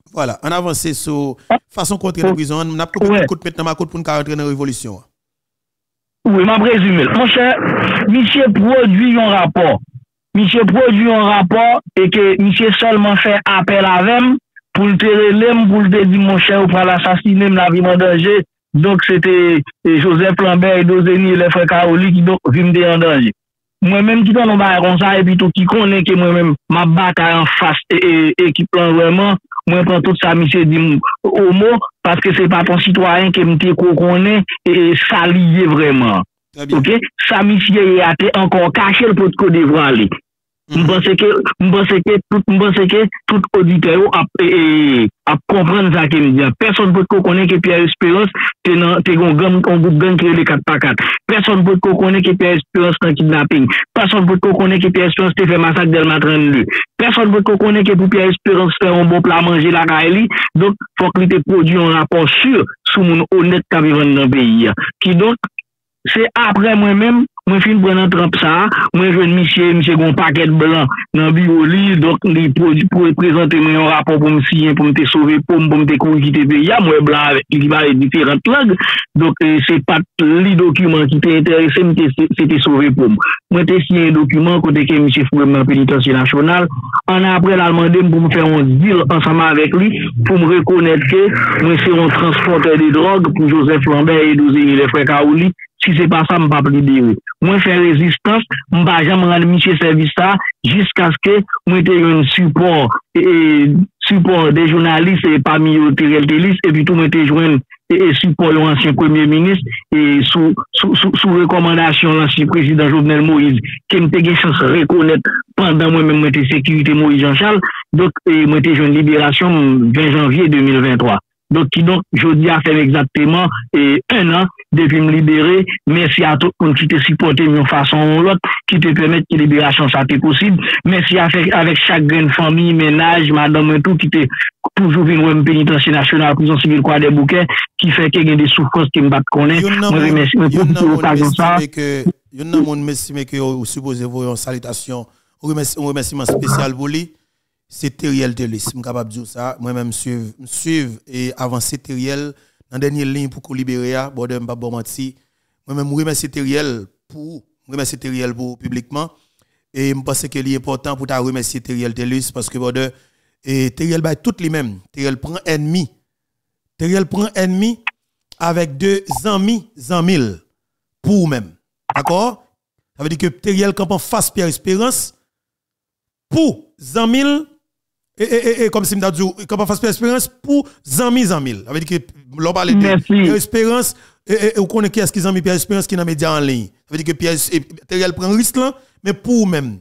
Voilà, on avance sur façon contre la prison, on a pris un coup de mettre dans ma côte pour nous rentrer dans la révolution. Oui, m'a résumé. Mon cher, monsieur produit un rapport. Monsieur produit un rapport et que monsieur seulement fait appel à même pour le téléléme, pour le dire mon cher, pour l'assassiner, la vie en danger. Donc c'était Joseph Lambert et Dozeni, les frères Kaoli qui donc vivent en danger. Moi-même qui donne un comme ça et puis tout qui connaît que moi-même ma bataille en face et qui prend vraiment moi prends tout ça monsieur dit au mot parce que c'est pas ton citoyen qui me connaît et ça lié vraiment. OK, ça monsieur a été encore caché le pot de devant aller. Je pense que tout auditeur a comprendre ça qu'il dit. Personne peut connaître que Pierre Espérance t'es un gang qui est les 4x4. Personne peut connaître que Pierre Espérance est en kidnapping. Personne peut connaître que Pierre Espérance fait massacre d'Elma 32. Personne peut connaître que pour Pierre Espérance faire un bon plat manger la Kaili. Donc faut qu'il te produit un rapport sûr sur mon honnête qui vivant dans le pays. Qui donc c'est après moi-même, moi fin prendre trempe ça, moi je monsieur gon paquet blanc dans bioli donc il pour présenter moi un rapport pour me signer pour me sauver pour me quitter pays, moi blanc avec qui parle différentes langues. Donc c'est pas les documents qui t'intéressait, c'était sauvé pour moi. Moi t'ai signé un document côté que monsieur Fouemme pénitentiaire national, on a après l'a demandé pour me faire un deal ensemble avec lui pour me reconnaître que moi c'est un transporteur de drogue pour Joseph Lambert et Dozeni les frères Kaoli. Si c'est pas ça, je ne vais pas libérer. Moi, je fais résistance, je ne vais jamais rendre monsieur service ça, jusqu'à ce que moi, j'ai un support des journalistes et parmi eux, Teriel Telis, et puis tout, moi, j'ai joint et support l'ancien premier ministre, et sous recommandation l'ancien président Jovenel Moïse, qui m'a eu chance de reconnaître pendant moi-même, moi, sécurité Moïse Jean-Charles, donc, moi, j'ai joint libération 20 janvier 2023. Donc, je dis à faire exactement 1 an depuis me libérer. Merci à tout le monde qui te supporté d'une façon ou l'autre, qui te permet que la libération soit possible. Merci avec chaque grande famille, ménage, madame et tout, qui te toujours venu au pénitentiaire national, prison civile, quoi, des bouquets, qui fait qu'il y a des souffrances qui me battent connaître. Moi, remercie, il y a un monde que vous supposez vous une salutation, un remerciement spécial pour lui. C'est Teriel Telis, je suis capable de dire ça. Moi-même, suivre et avancer Teriel dans la dernière ligne pour libérer. Bon, je ne vais pas mentir. Moi-même, je remercie Teriel pour publiquement. Et je pense que c'est important pour remercier Teriel Telis parce que Teriel va tout les mêmes. Teriel prend ennemi. Teriel prend ennemi avec 2 amis pour même. D'accord? Ça veut dire que Teriel camp en face Pierre Espérance pour 100 et comme si m'a dit comme en face Pierre Espérance pour 100 000. Ça veut dire que l'on parle de Pierre Espérance et on connaît qui est-ce qui Pierre Espérance qui est dans les médias en ligne. Ça veut dire que Teriel prend risque là mais pour même.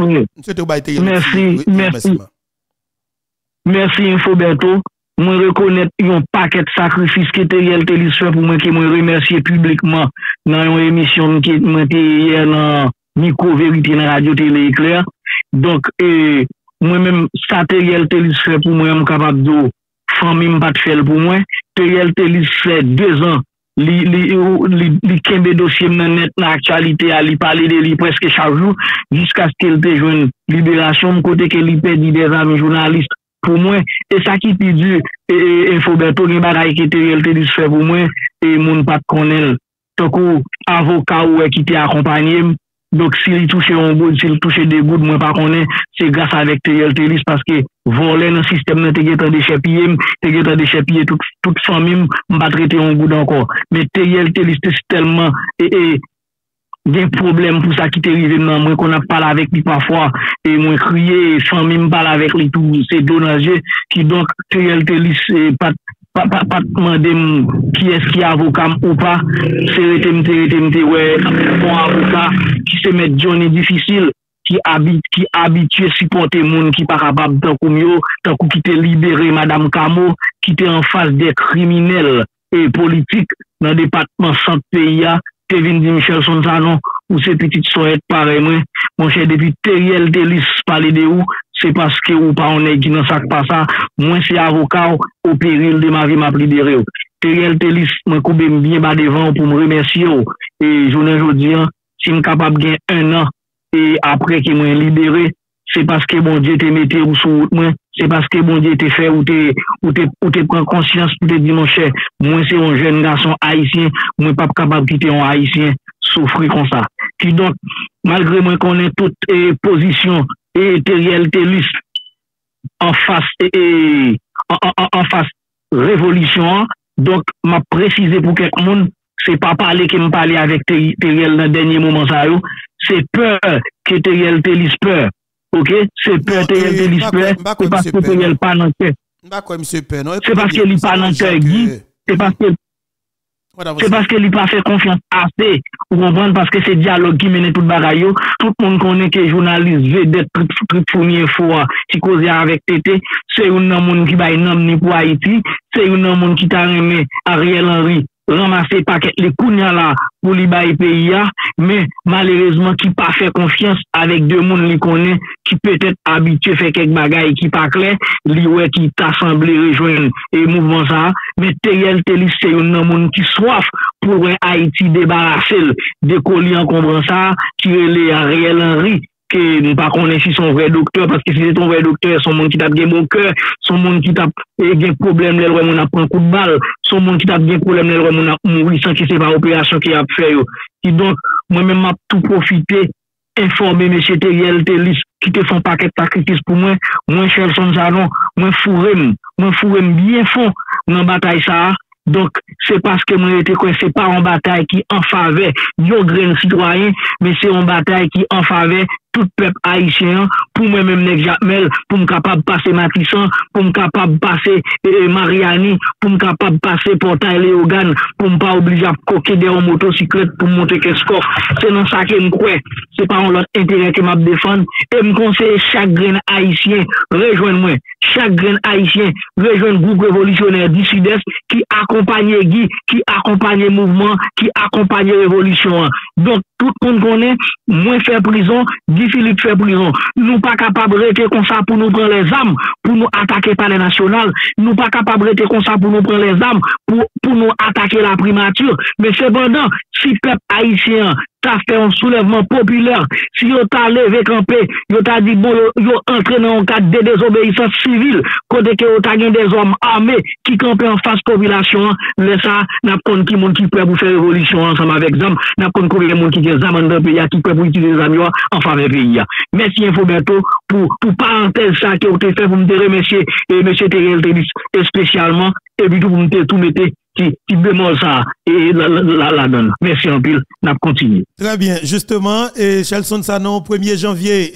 Merci Infoberto. Moi reconnaître un paquet de sacrifices que Teriel Telis fait pour moi, que moi remercier publiquement dans une émission qui m'a hier dans Micro Vérité dans Radio Télé Éclair. Donc moi-même ça Teriel Telis fait pour moi, je suis capable de famille pas de faire pour moi. Teriel Telis fait 2 ans li kembe dossier net dans actualité à li parler de lui presque chaque jour jusqu'à ce qu'il te joine libération côté que li perdu des amis journalistes pour moi et ça qui dit dur Infoberto gen bagay qui Teriel Telis fait pour moi et moun pas connaît tant que avocat ou qui t'a accompagné. Donc s'il touche un goût, s'il touche des gouttes, moi pas connaît, c'est grâce avec Teriel Telis parce que voler dans le système te getan déchepiller toute famille m'a traité un goût encore. Mais Teriel Telis c'est tellement des problèmes pour ça qui t'est arrivé dans moi qu'on a parlé avec lui parfois et moi crier famille me parle avec lui tout c'est dommage qui donc Teriel Telis pas demander qui est-ce qui est avocat ou pas c'est ouais bon avocat qui se met journée difficile qui habitué supporter monde qui pas capable tant que qui te libéré madame Camo qui était en face des criminels et politiques dans le département centre pays Kevin Di Michel Sonzano ou ces petites soeurs pareil moi mon cher depuis Teriel Telis parler de où c'est parce que ou pas on est qui dans ça pas ça moi c'est avocat au péril de ma vie m'a libéré Teriel Telis moi coupe bien bas devant pour me remercier et journée aujourd'hui si me capable gain 1 an et après que moi libéré c'est parce que bon Dieu te mette ou sous moi, c'est parce que bon Dieu te fait ou te prend conscience pour te dire mon cher, moi c'est un jeune garçon haïtien, moi pas capable de quitter un haïtien souffrir comme ça. Qui donc malgré moi qu'on ait toute position et réalité liste en face en face révolution, donc m'a précisé pour quelqu'un monde, c'est pas parler qui me parler avec Teriel dans le dernier moment ça yo, c'est peur que Teriel te lise peur. OK, c'est peur Teriel te lise peur, c'est parce que Teriel pas dans cœur. C'est parce qu'il pas dans cœur Guy, c'est parce qu'il pas fait confiance assez pour comprendre parce que c'est dialogue qui mène tout bagaille. Tout le monde connaît que journaliste vedette tout premier fois qui cause avec TT, c'est un monde qui va nommer pour Haïti, c'est un monde qui t'a remis Ariel Henry ramasser paquet les kounya là pour li bailler pays mais malheureusement qui pas fait confiance avec deux monde li connaît qui peut-être habitué faire quelques bagailles qui pas clair li ouais qui t'assemblé rejoindre et mouvement ça mais Teriel Telis c'est un monde qui soif pour Haïti débarrasser de colis encombrant ça qui est Ariel Henry que nous pas connaître si son vrai docteur parce que si c'est ton vrai docteur son monde qui t'a bien bon cœur son monde qui t'a bien problème les on a prend coup de balle son monde qui t'a bien problème les on a mourir sans que c'est pas opération qui a fait et donc moi même m'a tout profiter informer monsieur Teriel Telis qui te font paquet de sacrifices pour moi Chelson Salon moi fourrem bien fond dans bataille ça. Donc, c'est parce que moi, c'est pas une bataille qui en faveur yo grain citoyen, mais c'est une bataille qui en faveur tout peuple haïtien, pour moi-même, Nek Jacmel, pour me capable de passer Matissan, pour me capable de passer Mariani, pour me capable de passer Portail Léogane, pour me pas obliger à coquer des motocyclettes pour monter qu'est-ce qu'on. C'est dans ça que je crois. C'est pas un autre intérêt que m'a défendre. Et me conseille chaque grain haïtien, rejoigne-moi. Chaque grain haïtien, rejoigne le groupe révolutionnaire du Sud-Est qui accompagne Guy, qui accompagne le mouvement, qui accompagne la révolution. Donc, tout le monde connaît, moins faire prison, Guy Philippe fait prison. Nous pas capables de rester comme ça pour nous prendre les armes, pour nous attaquer par les nationales. Nous pas capables de rester comme ça pour nous prendre les armes, pour nous attaquer la primature. Mais cependant, si le peuple haïtien t'a fait un soulèvement populaire, si yo t'a levé campé, yo t'a dit bon, yo entré dans un cadre de désobéissance civile, côté que yo t'a gagné des hommes armés qui campent en face population, mais ça, n'a pas qui monde qui prêt pour faire révolution ensemble avec ZAM, n'a pas combien de monde qui est ZAM dans le pays, qui prêt pour utiliser les amis en faveur du pays. Merci Infoberto pour parenthèse ça que vous avez fait pour me remercier et monsieur Teriel Telis spécialement, et puis tout pour me tout mettre qui bémol ça et la donne. Merci en pile, n'a continué. Très bien, justement, et Chelson Sanon, 1er janvier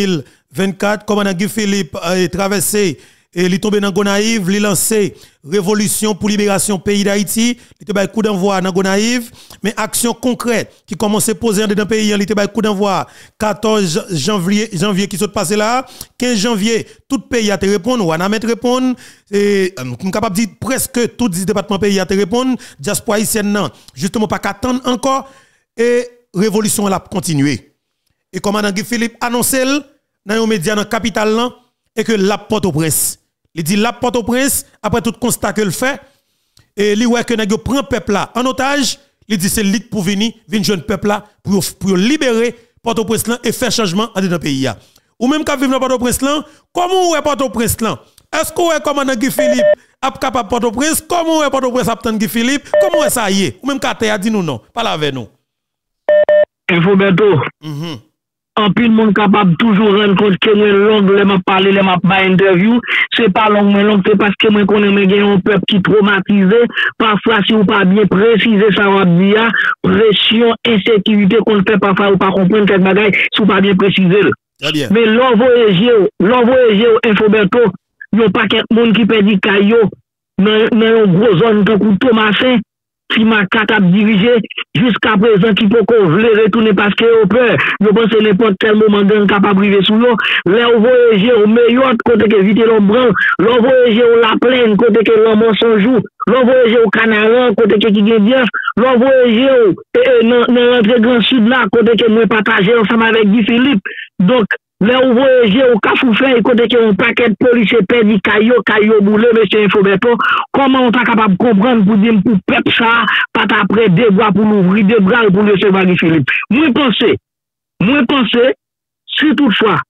2024, commandant Guy Philippe a traversé et il est tombé dans Gonaïve, il a lancé révolution pour libération pays d'Haïti, il était coup d'envoi dans Gonaïve, mais action concrète qui commençait à poser dans le pays, il était coup d'envoi 14 janvier qui s'est passé là, 15 janvier, tout pays a te répondre, ou a mettre répondre, et on capable de dire presque tout le département pays a te répondre, diaspora haïtienne non, justement pas qu'attendre encore, et révolution elle a continué. Et commandant Guy Philippe annoncé dans les médias dans la capitale là, et que la Port-au-Prince. Il dit la Port-au-Prince, après tout constat que le fait, et il voit que nous prend peuple là en otage, il dit c'est l'élite pour venir jeune peuple là, pour libérer Port-au-Prince là et faire changement dans le pays. Ou même quand vivre dans Port-au-Prince là, comment est Port-au-Prince là? Est-ce qu'on est commandant Guy Philippe a capable Port-au-Prince? Comment est Port-au-Prince a Guy Philippe? Comment est ça y est? Ou même quand a dit nous non, pas avec nous. Infoberto. En plus, monde capable toujours rendre compte que moi l'angle m'a parlé, m'a pas interview, c'est pas long mais long, c'est parce que moi connais un peuple qui traumatisé, parfois si ou pas bien préciser ça va dire, pression, insécurité qu'on fait parfois ou pas comprendre quelque bagaille, si ou pas bien préciser. Mais l'envoyé Infoberto, yon pas quelqu'un monde qui perd caillou dans une grosse zone de Thomasin. Si ma carte a dirigé jusqu'à présent qui peut voulait retourner parce que au peur je pense que n'importe quel moment gang capable priver sous l'eau là on voyager au meilleur côté que vite l'ombre l'on voyager au la plaine côté que l'homme son jour l'on voyager au Canaran côté que qui gagne bien l'on voyager dans l'entrée grand sud là côté que moi partager ensemble avec Guy Philippe donc là on voyager au Cafoufin côté que un paquet de policiers perdu caillou boulé monsieur Infoberto comment on est capable de comprendre pour dire pour peuple ça pas après des bras pour l'ouvrir des bras pour le recevoir Guy Philippe moi penser si toutefois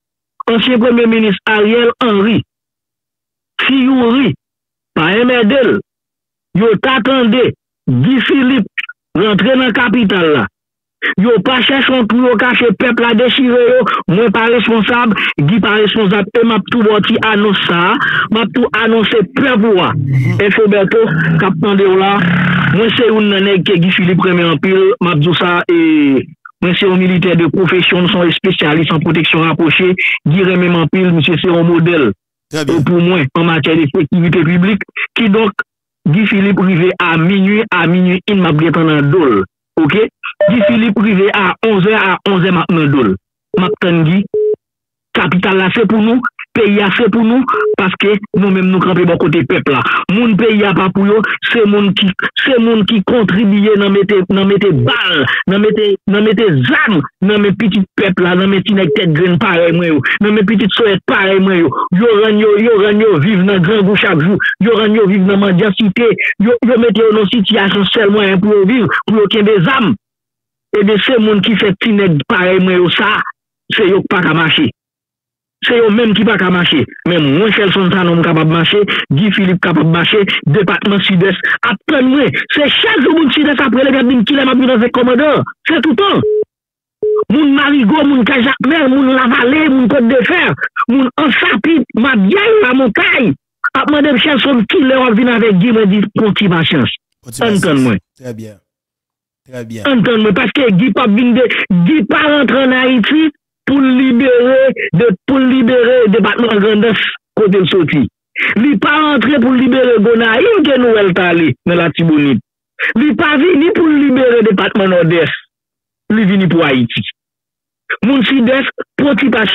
ancien premier ministre Ariel Henry, si vous ri, par Emedel, yo t'attendez, Guy Philippe, rentrer dans la capitale là. Yo pas cherché pour yo cacher peuple à déchirer yo, moi pas responsable, Guy pas responsable, et m'a tout bâti annonce ça, m'a tout annoncé peuple là. Et Roberto, cap tande là, moi c'est un nèg qui Guy Philippe premier en pile, m'a dit ça et moi c'est un militaire de profession, nous sommes spécialistes en protection rapprochée, Guy même en pile, monsieur c'est un modèle. Pour moi en matière de sécurité publique qui donc Guy Philippe arrivé à minuit, il m'a bien en dol. OK? Guy Philippe arrivé à 11h maintenant dol. M'attend Guy, capital là c'est pour nous, pays a c'est pour nous parce que nous-mêmes nous camper bon côté peuple là. Moun pays a pas pour yo, c'est moun qui contribue dans mettre balles, dans mettre armes, dans mes petits peuple là, dans mes petits nèg tête graine pareil moi yo, dans mes petites soeurs pareil moi yo. Yo ran vivre dans grand goût chaque jour, yo ran vivre dans mendicité, yo mettez dans situation seulement pour vivre, pour qu'il des armes. Et bien c'est moun qui fait petit nèg pareil moi yo ça, c'est yo pas ka marcher. C'est eux même qui pas capable marcher. Même moi, Chelson Sanon capable de marcher, Guy Philippe capable de marcher, département sud-est. Après moi, c'est chaque jour mon sud-est après les gars qui l'a mis dans un commandeur. C'est tout le temps. Mon Marigot, mon Kajak-Mer, mon Lavalée, mon Côte de Fer, mon Ansapit, ma vieille, ma montagne. Après madame Chelson qui leur vient avec Guy me dit continue ma chance. Entends-moi. Très bien. Très bien. Entends-moi parce que Guy pas rentre en Haïti. Pour libérer département Grandes côté de sorti. Il pas rentré pour libérer Gonaïm que nous elle allé dans la Tibonite. Il pas venu pour libérer département Nord-Est. Il venu pour Haïti. Mon sud-est prend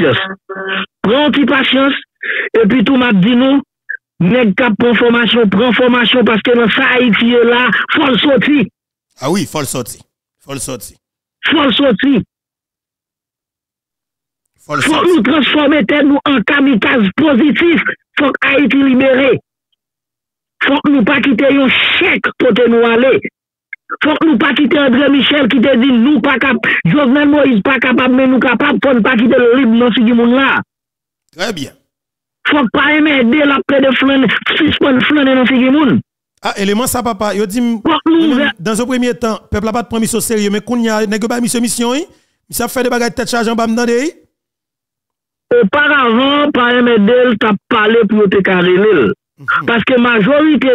patience et puis tout m'a dit nous nèg cap prend formation parce que dans ça Haïti est là, faut le sortir. Ah oui, faut le sortir. Faut nous transformer nous en kamikaze positif. Faut que Haïti libéré. Faut que nous pas quitter un chèque pour nous aller. Faut que nous pas quitter André Michel qui te dit nous pas capable. Jovenel Moïse pas capable mais nous capable pour ne pas quitter le libre dans ce monde là. Très bien. Faut pas aider la paix de flan, suspendre flan dans ce monde. Ah, élément ça papa, yo dit dans un premier temps, peuple a pas de prendre mission sérieux mais qu'on y a nèg pas mission ça fait des bagages tête charge en bas m'dande. Auparavant, par Medel, tu as parlé pour te carrer. Parce que majorité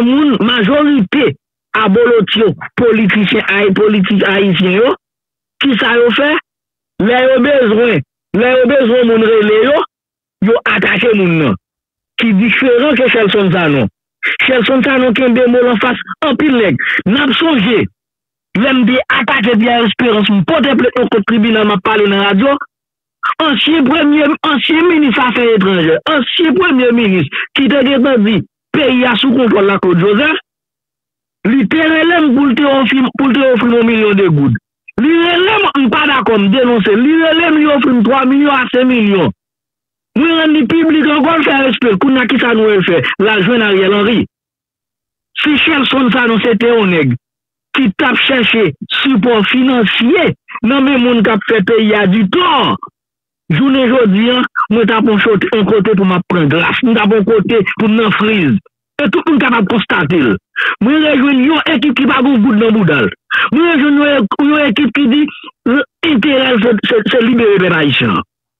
abolotio, politiciens haïtiens, qui ça yo fait? Les besoin moun relé yo attaché moun qui différent que Chelson Sanon. Chelson Sanon qui des mots en face en pile nèg. N'a songé. L'aime bien attaquer bien Espérance, porter plainte au tribunal m'a parlé dans la radio. Ancien ministre affaires étrangères, ancien premier ministre qui te dit pays à sous contrôle la Côte Joseph, littéralement pour te offrir $1 million de gouttes. Littéralement, pas d'accord, dénoncer. Littéralement, offrir 3 millions à 5 millions. Nous rendons public encore faire respect. Qu'on a qui ça nous fait? La jeune Ariel Henry. Si Chelson Sanon c'était un nègre qui t'a cherché support financier, non mais mon cap fait pays à du temps. Journée aujourd'hui, nous avons un côté pour me prendre glace, nous avons un côté pour me frise. Et tout le monde est capable de constater. Nous avons une équipe qui va vous dans le boudal. Nous avons une équipe qui dit l'intérêt c'est libérer les Haïtiens.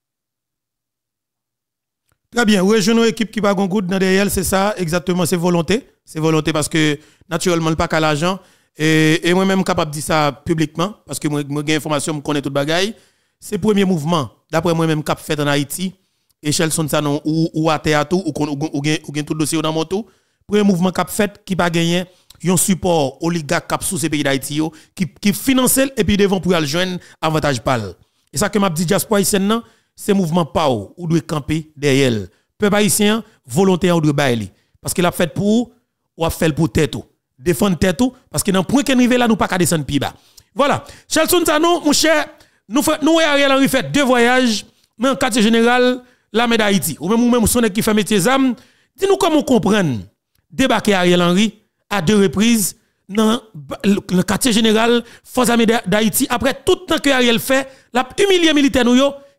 Très bien, nous avons une équipe qui va vous dans derrière, c'est ça, exactement, c'est volonté. C'est volonté parce que naturellement, le pas qu'à l'argent. Et moi-même capable de dire ça publiquement, parce que moi j'ai information, je connais tout le bagaille. C'est le premier mouvement, d'après moi-même, cap fait en Haïti, et Chelson Sanon ou à théâtre, ou tout le dossier dans mon tout. Premier mouvement cap fait qui va gagner un support oligarque cap sous ces pays d'Haïti, qui finance et puis devant pour aller joindre avantage pal. Et ça que m'a dit diaspora haïtienne, c'est mouvement PAO, ou doit camper derrière. Peuple haïtien, volontaire ou doit bailler. Parce qu'il a fait pour, ou a fait pour tête. Défendre tête, parce que dans le point qu'on arrive là, nous pas qu'à descendre plus bas. Voilà. Chelson Sanon, mon cher, nous Ariel Henry fait 2 voyages dans le quartier général l'armée d'Haïti ou même son qui fait métier zam. Dis-nous comment comprendre débarquer Ariel Henry à 2 reprises dans le quartier général force armée d'Haïti après tout le temps que Ariel fait la humilié militaire nous yo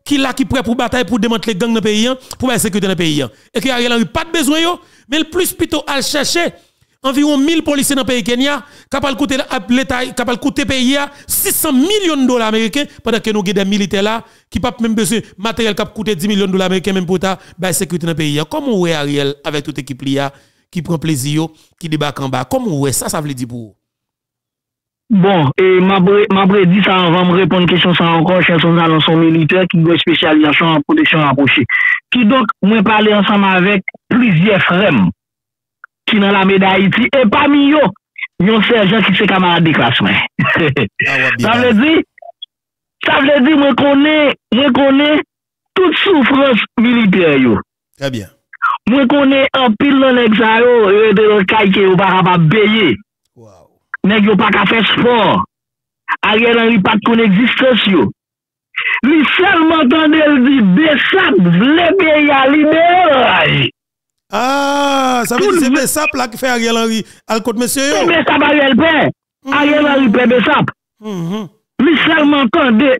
qui là qui prêt pour bataille pour démanteler gang dans le pays, pour la sécurité dans le pays. Et que Ariel Henry pas de besoin yo, mais le plus plutôt à chercher environ 1000 policiers dans le pays Kenya, capable coûter l'État, capable coûter pays 600 millions de dollars américains pendant que nous avons des militaires là qui pas même besoin matériel qui coûter 10 millions de dollars américains même pour ta sécurité dans le pays. Comment ouais Ariel avec toute équipe là qui prend plaisir, qui débarque en bas. Comment ouais ça veut dire pour vous? Bon, et m'a dit ça avant de répondre à une question ça encore, chez son alonso militaire qui a une spécialisation en protection rapprochée. Qui donc, moi parler ensemble avec plusieurs frères qui dans la médaille d'Haïti, et parmi eux, il y a un sergent qui c'est camarade de classe. Ça veut dire, moi connais toute souffrance militaire. Très bien. Moi connais un pile dans l'exayo, et de l'autre qui est pas payer. Nèg yo pas qu'à faire sport. Ariel Henry pas de existence yo. Li seulement tande el dit Bessap vle pays à libérer. Ah, ça veut dire c'est Bessap là qui fait Ariel Henry al côté monsieur yo. Bessap Ariel père. Ariel Henry père Bessap. Li seulement tande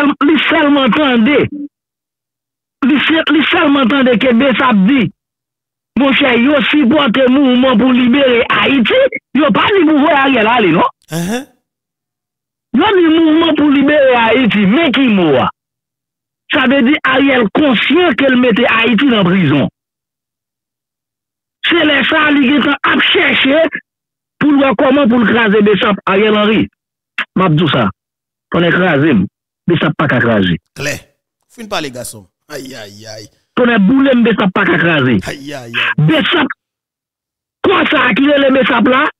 que Bessap dit mon cher, yo supporte mouvement pour libérer Haïti, yo pas li pour voir Ariel aller, non? Yo li mouvement pour libérer Haïti, mais qui moua? Ça veut dire Ariel conscient qu'elle mettait Haïti dans prison. C'est les ça li qui a cherché pour voir comment pour craser Bessap Ariel Henry. M'a dit ça. On écraser, Bessap pas craser. Clair. Fin pas les garçons. Aïe aïe aïe. On a boulé Bessap pas craser. Aïe aïe aïe. Bessap, quoi ça qui est le Bessap là?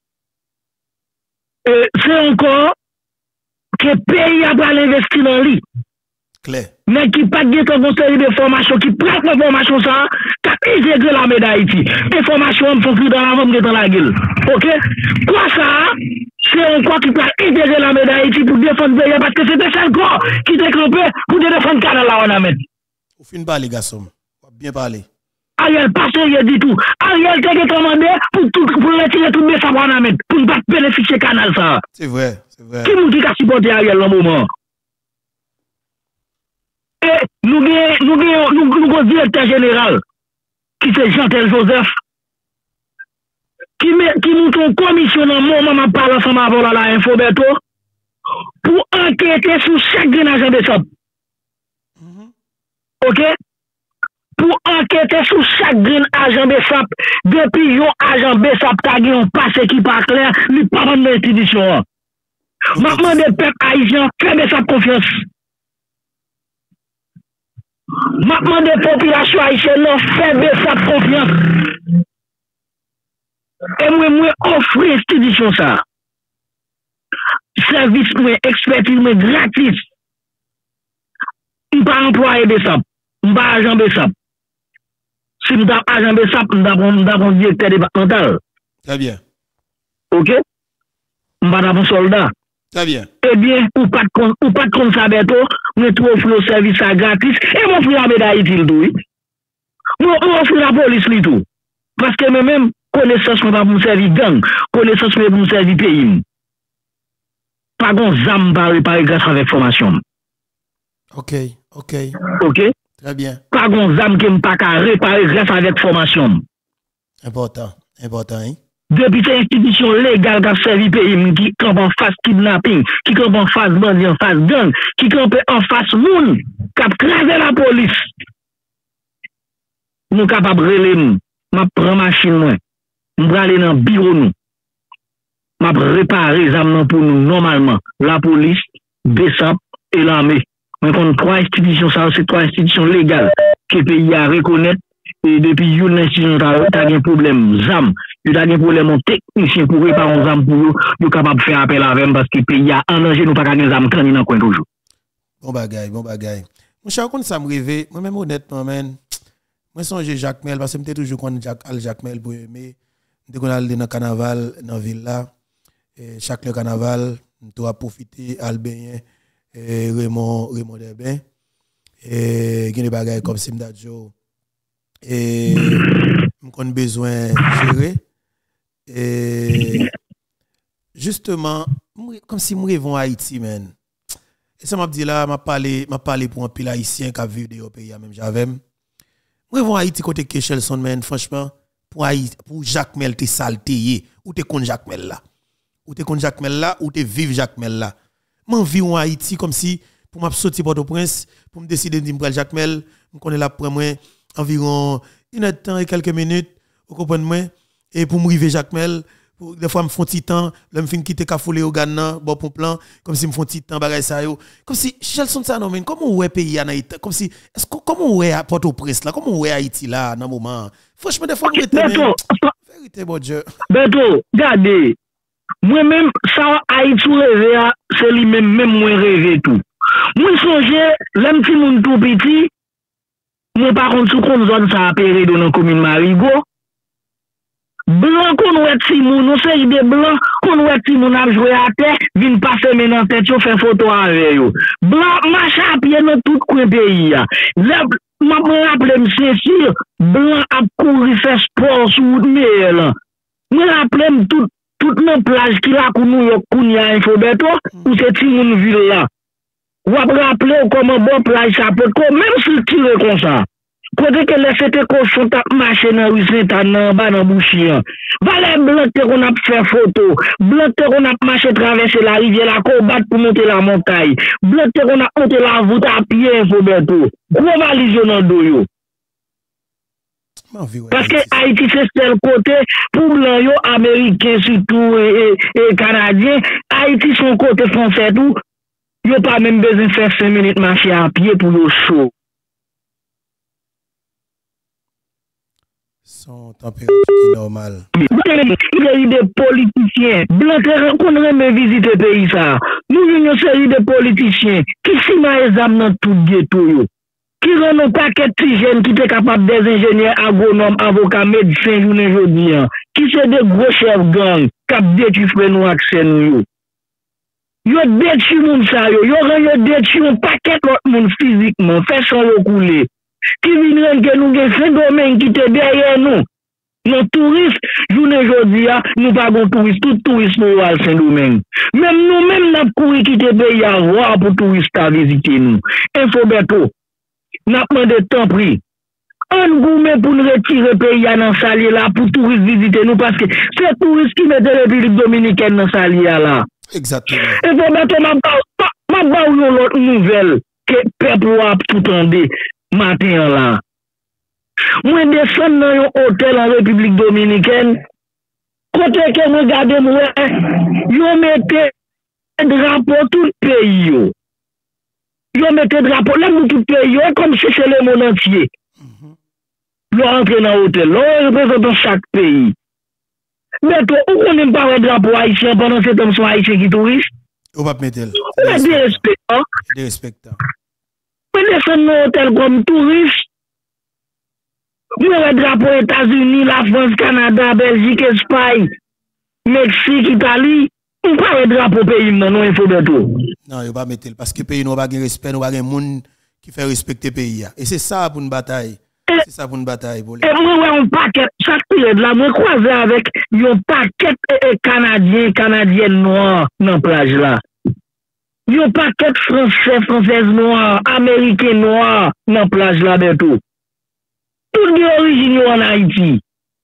C'est encore que le pays a pas investi dans lui. Clair. Mais qui pas de une série de formations, qui prend la formation ça, qui a intégré la médaille d'Haïti. Les formations sont plus dans la vente que dans la gueule. Ok? Quoi ça? C'est encore qui peut intégrer la médaille d'Haïti pour défendre le pays parce que c'était ça encore qui était campé pour défendre le canal là on a mis. Au fin pas les garçons. Bien parler. Ariel pas sérieux du tout. Ariel t'a commandé pour retirer tout Bessap en amène pour ne pas bénéficier canal ça. C'est vrai, c'est vrai. Qui nous dit qu'a supporté Ariel dans le moment? Et nous avons un directeur général qui c'est Jean-Tel Joseph qui nous une commission dans le moment ma parle ensemble avant la Infoberto pour enquêter sur chaque agent Bessap. OK? Pour enquêter sur chaque agent Bessap, depuis yon agent Bessap tagé un passé qui pas clair, lui pas dans l'institution. Maintenant, des peuples haïtiens, fait Bessap confiance. Maintenant, des populations haïtiennes, fait Bessap confiance. Et moi, offre l'institution ça. Service, moi, expertise, moi, gratis. Je ne pas employé Bessap, je ne pas agent Bessap. Si nous avons agent Bessap, nous avons directeur départemental. Très bien. OK? Nous avons soldat. Très bien. Eh bien, ou pas de compte ça, Beto, nous trouvons le service gratis et nous offrons la médaille d'Haïti, oui. Nous offrons la police, tout. Parce que même, connaissance, nous avons servir gang, connaissance, nous avons servir pays. Pas de zam par réparer grâce avec formation. OK. Très bien. Pas de zam qui ne pas réparer grâce avec formation. Important, hein? Depuis cette institution légale qui a servi pays, qui campe en face kidnapping, qui campe en face bandit, en face gang, qui campe en face moun, qui a crasé la police. Nous sommes capables de relayer, je prends machine, je vais aller dans le bureau, je vais réparer les amenants pour nous, normalement. La police, Bessap et l'armée. Mais quand trois institutions, ça, c'est trois institutions légales que le pays a reconnaître. Et depuis une institution, tu as un problème ZAM, tu as un problème technicien pour réparer un ZAM pour nous, nous capable de faire appel à eux parce que le pays a en danger, nous pas gagner ZAM quand il dans coin toujours. Bon bagay. Mon cher, quand ça me rêve, moi-même honnêtement, moi songe Jacques Mel, parce que je toujours quand Jacques Mel pour aimer, dès qu'on allait dans le carnaval, dans la ville là, chaque le carnaval, nous avons profité, Albin, Raymond Derbin, et il y a des bagages comme Simdadjo. Et on a besoin de gérer et justement comme si nous rêvons à Haïti man Et ça m'a dit là, m'a parlé pour un pile haïtien qui a vécu au pays, même j'avais. Moi, je Haïti côté que Chelson, man, franchement, pour Jacques Mel, t'es salté, ou t'es con Jacques Mel là. Ou t'es con Jacques Mel là, ou t'es vive Jacques Mel là. Moi, je vis en Haïti comme si, pour m'a sortir Port-au-Prince, pour me décider de me Jacques Mel, je connais là pour moi environ une heure de temps et quelques minutes, vous comprenez moi, et pour me arriver Jacques Mel, des fois me font petit temps, là me fin quitter Cafoulé au Ghana, bon pour plan, comme si me font petit temps bagay ça yo, comme si Chelson ça non mais comment ouais pays en Haïti, comme si est-ce que comment ouais Port-au-Prince là, comment ouais Haïti là dans moment. Franchement des fois vérité bon Dieu. Beto, regardez. Moi-même, ça, Haïti rêve, c'est lui-même, moi rêve tout. Moi, songe, l'homme qui moun tout petit, moi, par contre, sous qu'on zone, ça a péré dans la commune Marigot. Blanc, qu'on ouait si moun, nous, c'est des blancs, qu'on ouait si moun a joué à terre, vin passer maintenant tête, faire photo avec eux. Blanc, marche à pied dans tout le pays. M'a rappelé, c'est sûr, blanc a couru faire sport sous le là. Moi, rappelé toute nos plages qui là pour nous Kounia Infobeto ou c'est Timoun ville là. Ou après rappeler comment bon plage ça peut même si tire comme ça. Côté que les c'était cochon t'a marché dans rue Saint-Anne bas dans Bouchien. Valé blanc qu'on a fait photo, blanc qu'on a marché traverser la rivière la combattre pour monter la montagne. Blanc qu'on a monté la voûte à pied Infobeto. Gros valise dans dos yo. Parce que Haïti c'est seul côté pour blanc yo américain surtout et canadien, Haïti son côté français tout, yo pas même besoin de faire 5 minutes marcher à pied pour yo chaud. Son température normale. Il y a eu des politiciens, blancs qu'on aime visiter le pays ça. Nous avons une série de politiciens qui s'y examen dans tout ghetto yo. Qui rend un paquet de jeunes qui sont capables des ingénieurs, agronomes, avocats, médecins, journée aujourd'hui, qui sont des gros chefs gang, qui ont détruit frère nous accès nous. Yo détruit moun sa yo, yo détruit un paquet d'autres moun physiquement, fait son yo couler. Qui viennent que nous avons fait domaine qui était derrière nous. Nos touristes, journée aujourd'hui, nous pas de touristes, tout touriste pour aller Saint-Domingue. Même nous-mêmes, nous avons couru quitter le pays à voir pour touristes à visiter nous. Infobeto. N'a pas de temps pris. On gourmet pour nous retirer le pays dans salier là pour touristes visiter nous parce que c'est touristes qui mettent la République dominicaine dans salier là. Exactement. Et pour mettre ma l'autre nouvelle que peuple a tout entendre matin là. Moi descends dans un hôtel en République dominicaine. Côté que moi regarde moi, yo mettez drapeau tout le pays. Yo mettez drapeau là pour tout le pays comme si c'est le monde entier. Yo rentre dans l'hôtel, là représente chaque pays. Mais toi, où on n'aime pas le drapeau haïtien pendant que ces sont haïtiens qui touristes? On va mettre on a des respectants. Des respectants. Mais descendre dans l'hôtel comme touriste. Nous avons le drapeau États-Unis, la France, Canada, Belgique, Espagne, Mexique, Italie. On pas le drapeau pays, non, il faut de tout. Non, il va mettre parce que le pays n'a pas de respect, nous avons un monde qui fait respecter le pays. Et c'est ça pour une bataille. C'est ça pour une bataille. Et moi, un paquet, chaque période là, moi, croisé avec un paquet canadiens noirs dans la plage là. Un paquet françaises noirs, américains noirs dans la plage là, de tout. Toutes les origines en Haïti.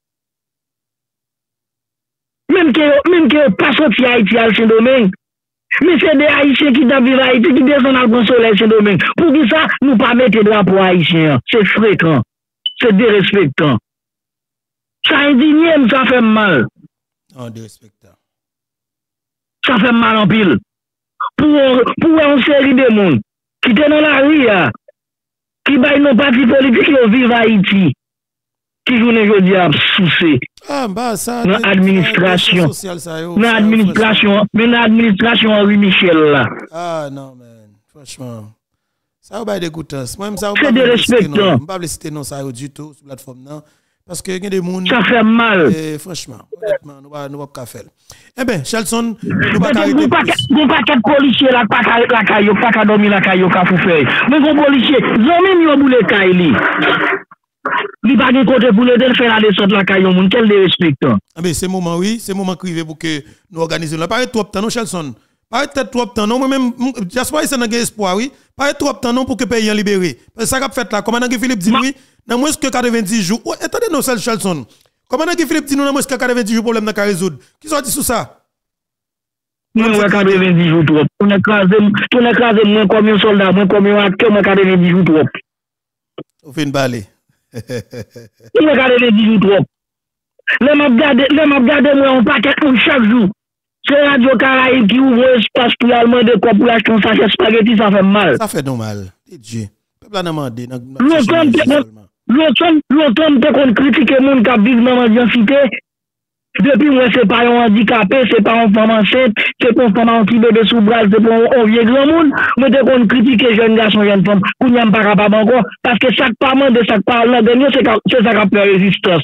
Même que pas sorti Haïti à Saint-Domingue. Mais c'est des Haïtiens qui vivent à Haïti qui descendent à le soleil Saint-Domingue. Pour qui ça, nous pas mettre de drapeau haïtien. C'est fréquent. C'est dérespectant. Ça indigne, ça fait mal. Non, dérespectant. Ça fait mal en pile. Pour une série de monde qui est dans la rue, qui baillent nos partis politiques qui vivent à Haïti, qui jouent aujourd'hui à soucier. Ah, bah, ça. Dans l'administration. Dans l'administration. Mais dans l'administration Henri Michel là. Ah, non, man. Franchement. Ça va être dégoûtant. Moi-même, ça va c'est dérespectant. Je ne vais pas citer non ça du tout sur la plateforme. Non. Parce que il y a des gens. Ça fait mal. Franchement, honnêtement, nous ne pouvons pas faire. Eh bien, Chelson, nous ne pouvons pas arrêter. Vous ne pas qu'être policier là, pas qu'à dormir la caillou, qu'à vous faire. Mais vos policiers, ils ont même eu boule caillou. Ils pas de côté pour l'aider à faire la descente la caillou, quel dérespectant. Ah, mais c'est moment, oui, c'est moment crivé pour que nous organisions. Là, paraît trop, non, Chelson. Pas être trop temps non, moi-même, j'espère que c'est un espoir, oui. Pas être trop temps non pour que le pays soit libéré. Parce que ça qu'a fait là, commandant Philippe dit oui, dans moins que 90 jours. Oh, attendez, non, c'est Chelson. Commandant Philippe dit nous, dans moins que 90 jours, problème n'a qu'à résoudre. Qui sont dit sur ça? Non, 90 jours trop. On a crasé moins comme un soldat, moins comme un acteur, moins 90 jours trop. On fait une balle. On a 90 jours trop. Là, m'a regardé moi un paquet pour chaque jour. C'est Radio Caraïbe qui ouvre l'espace pour l'allemand de quoi pour acheter un sachet spaghetti, ça fait mal. Ça fait normal. Dieu. Peuple a demandé. L'automne, t'es qu'on critique le monde qui vit dans l'ambiancité. Depuis moi, c'est pas un handicapé, c'est pas un femme enceinte, c'est pas un femme en bébé sous bras, c'est pas un vieux grand monde. Moi, t'es qu'on critique les jeunes garçons, jeunes femmes, qu'on n'y a pas capable encore. Parce que chaque parlement de chaque parlement de nous, c'est ça qui a fait résistance.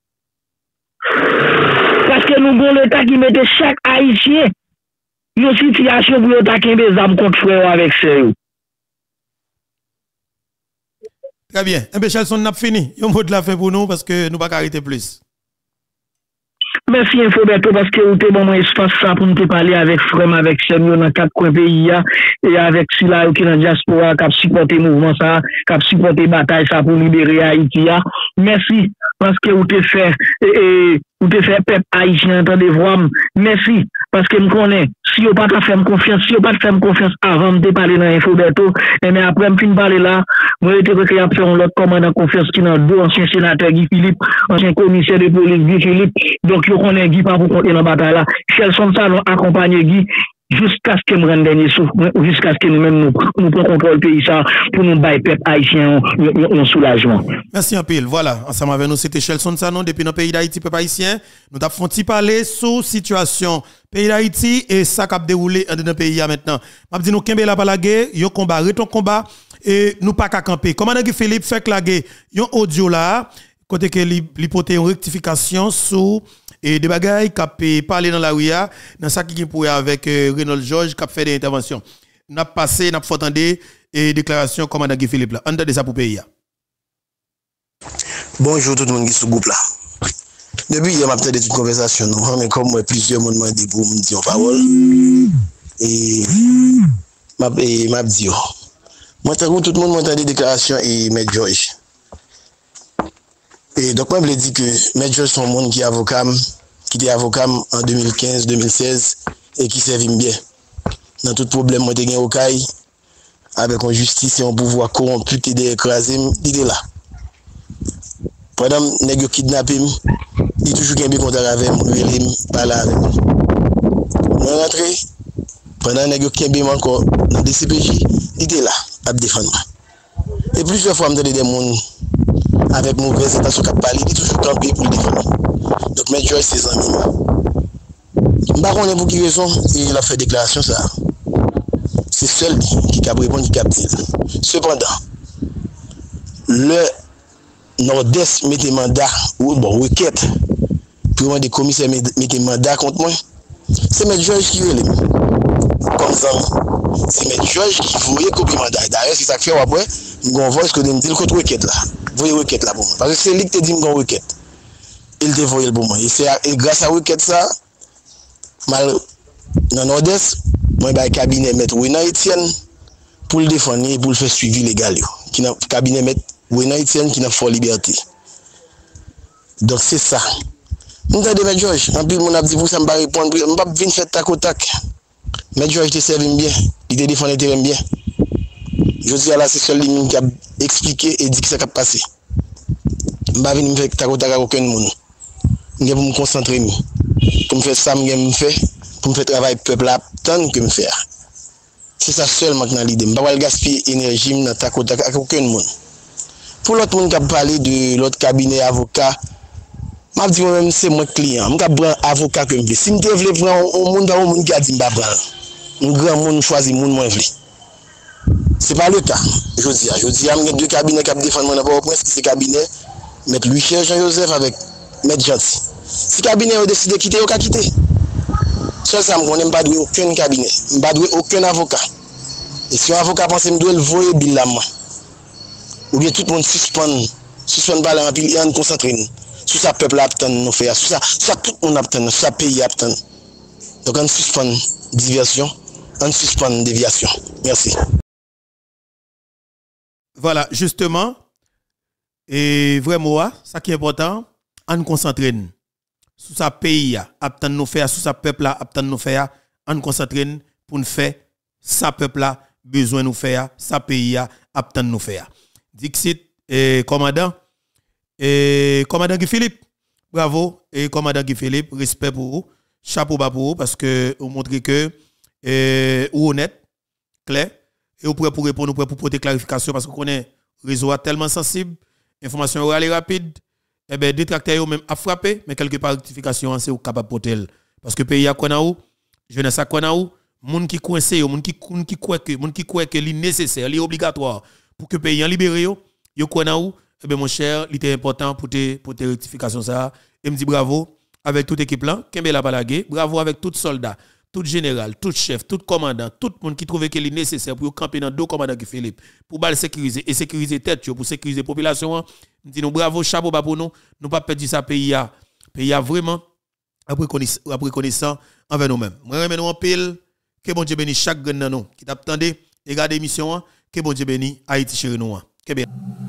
Parce que nous avons l'État qui mettait chaque haïtien dans une situation pour attaquer des armes contre frère avec sérieux. Très bien. Eh bien, Chelson, on a fini. Un mot de la fin pour nous parce que nous ne pouvons pas arrêter plus. Merci Infoberto parce que vous avez bon espace ça pour nous parler avec frère, avec Seigneur dans 4 coins pays et avec Sila qui dans diaspora qui a supporté le mouvement ça, qui a supporté la bataille ça pour libérer Haïti. Merci parce que vous avez fait peuple haïtien entendez voir. Merci parce que me connais si vous pas faire confiance, si vous pas faire confiance avant de parler dans Infoberto et mais après me fin parler là, moi j'étais que y a fait un autre commandant confiance qui dans deux anciens sénateurs Guy Philippe, ancien commissaire de police Guy Philippe. Donc yo connaît Guy pas pour compter dans bataille là. Chelson ça nous accompagner Guy jusqu'à ce que me rende dernier souffle, jusqu'à ce que nous-mêmes nous prenons contrôle pays ça pour nous bailler peuple haïtien un soulagement. Merci un peu. Voilà, ensemble avec nous c'était Chelson Sanon depuis le pays d'Haïti peuple haïtien. Nous avons fait parler sur situation pays d'Haïti et ça qui a déroulé dans le pays maintenant. M'a dit nous kembe la la guerre, yo combat, reton combat et nous pas qu'à camper. Commandant Guy Philippe fait que la guerre, yon audio là côté que l'hypothèse une rectification sur et des bagailles qui parler dans la rue dans ça qui pour avec Renaud Georges qui a fait des interventions. N'a passé n'a fait entendre et déclaration commandant Guy Philippe là. Entendez ça pour pays. Bonjour tout le monde qui est sur le groupe là. Depuis hier, m'a entendu toute conversation, mais comme moi, plusieurs monde m'ont dit pour me dire parole. Et m'a dit, moi, tout le monde m'a entendu déclaration et M. George. Et donc, moi, je dit que M. George, c'est un monde qui est avocat, qui était avocat en 2015-2016 et qui servit bien. Dans tout problème, moi, j'ai au CAI, avec une justice et un pouvoir corrompu qui est écrasé, il est là. Pendant que je suis kidnappé, il y a toujours quelqu'un qui contact avec moi, il parle avec moi. Je suis rentré, pendant que je suis encore dans le DCPJ, il était là, à me défendre. Et plusieurs fois, je me des gens avec mauvaise intention qui parlent, il est toujours campé pour le défendre. Donc, M. George, c'est un amis. Je ne sais pas pour quelle raison il a fait déclaration ça. C'est seul qui a répondu, qui a dit. Cependant, le Nord-Est mettait mandat, ou bon, requête, pour des commissaires mettait mandat contre moi. C'est M. George qui veut. Comme ça, c'est M. George qui voulait copier mandat. D'ailleurs, c'est ça que fait après, on voit ce que me dit contre requête là. Vous voyez requête là pour moi. Parce que c'est lui qui te dit qu'on requête. Il te voyait pour moi. Et grâce à requête ça, dans le Nord-Est, moi, j'ai un cabinet maître Renan Etienne pour le défendre et pour le faire suivi légal. Qui n'a cabinet maître Renan Etienne qui n'a pas liberté. Donc c'est ça. Nous avons dit, George, en plus, mon a dit pour ça, je ne vais pas répondre, je ne vais pas venir faire tac au tac. Mais George te servi bien, il te défend le terrain bien. Je dis à la seule ligne qui a expliqué et dit que ça a passé. Je ne vais pas venir faire tac au tac à aucun monde. Je vais me concentrer, pour me faire ça, je vais me faire, pour me faire travailler peuple à tant que me faire. C'est ça seulement dans l'idée. Je ne vais pas gaspiller l'énergie dans tac au tac à aucun monde. Pour l'autre monde qui a parlé de l'autre cabinet avocat, je dis moi-même c'est mon client. Je prends un avocat que je veux. Si je veux prendre un monde qui a dit que je prends, un grand monde choisit le monde que je veux. Ce n'est pas le cas. Je dis, il y a deux cabinets qui défendent mon apport au prince, qui c'est le cabinet M. Louis Jean-Joseph avec M. Gentil. Si le cabinet a décidé de quitter, il a quitté. Seul ça, je n'ai pas de aucun cabinet. Je n'ai pas de aucun avocat. Et si un avocat pense que je dois le voir, il la main. Ou bien tout le monde suspend parler en pile et on concentre. Sur ça, peuple attend nous faire. Sur ça, tout le monde attend. Sur ça, pays attend. Donc on suspend diversion on suspend déviation. Merci. Voilà, justement, et vraiment, ça qui est important, on concentre sur sa pays, attendre nous faire, sur sa peuple, attendre nous faire, on concentre pour nous faire, sa peuple, besoin nous faire, sa pays, attendre nous faire. Dixit, commandant Guy Philippe, bravo, et commandant Guy Philippe, respect pour vous, chapeau bas pour vous, parce que vous montrez que vous honnête, clair, et vous prêt pour répondre, vous prêt pour porter clarification, parce que vous connaissez le réseau tellement sensible, information orale et rapide, et bien, détracteurs même à frapper, mais quelque part, rectification, c'est capable de porter. Parce que le pays a quoi où, jeunesse a quoi où, moun qui coincé, moun qui croit que c'est nécessaire, c'est obligatoire pour que le pays en libéré, yo quoi où, eh bien, mon cher, il était important pour tes rectifications ça. Et me dit bravo avec toute équipe là, Kembe la balagé, bravo avec tout soldat, tout général, tout chef, tout commandant, tout le monde qui trouvait qu'il est nécessaire pour camper dans deux commandants qui Philippe, pour mal sécuriser et sécuriser tête, pour sécuriser la population. Me dit nous bravo, chapeau bas pour nous pas perdre ça pays a vraiment reconnaissant envers nous-mêmes. Moi remercie nous en pile, que bon Dieu bénisse chaque grand nous qui t'attendait et regarde l'émission, que bon Dieu bénisse Haïti chéri nous.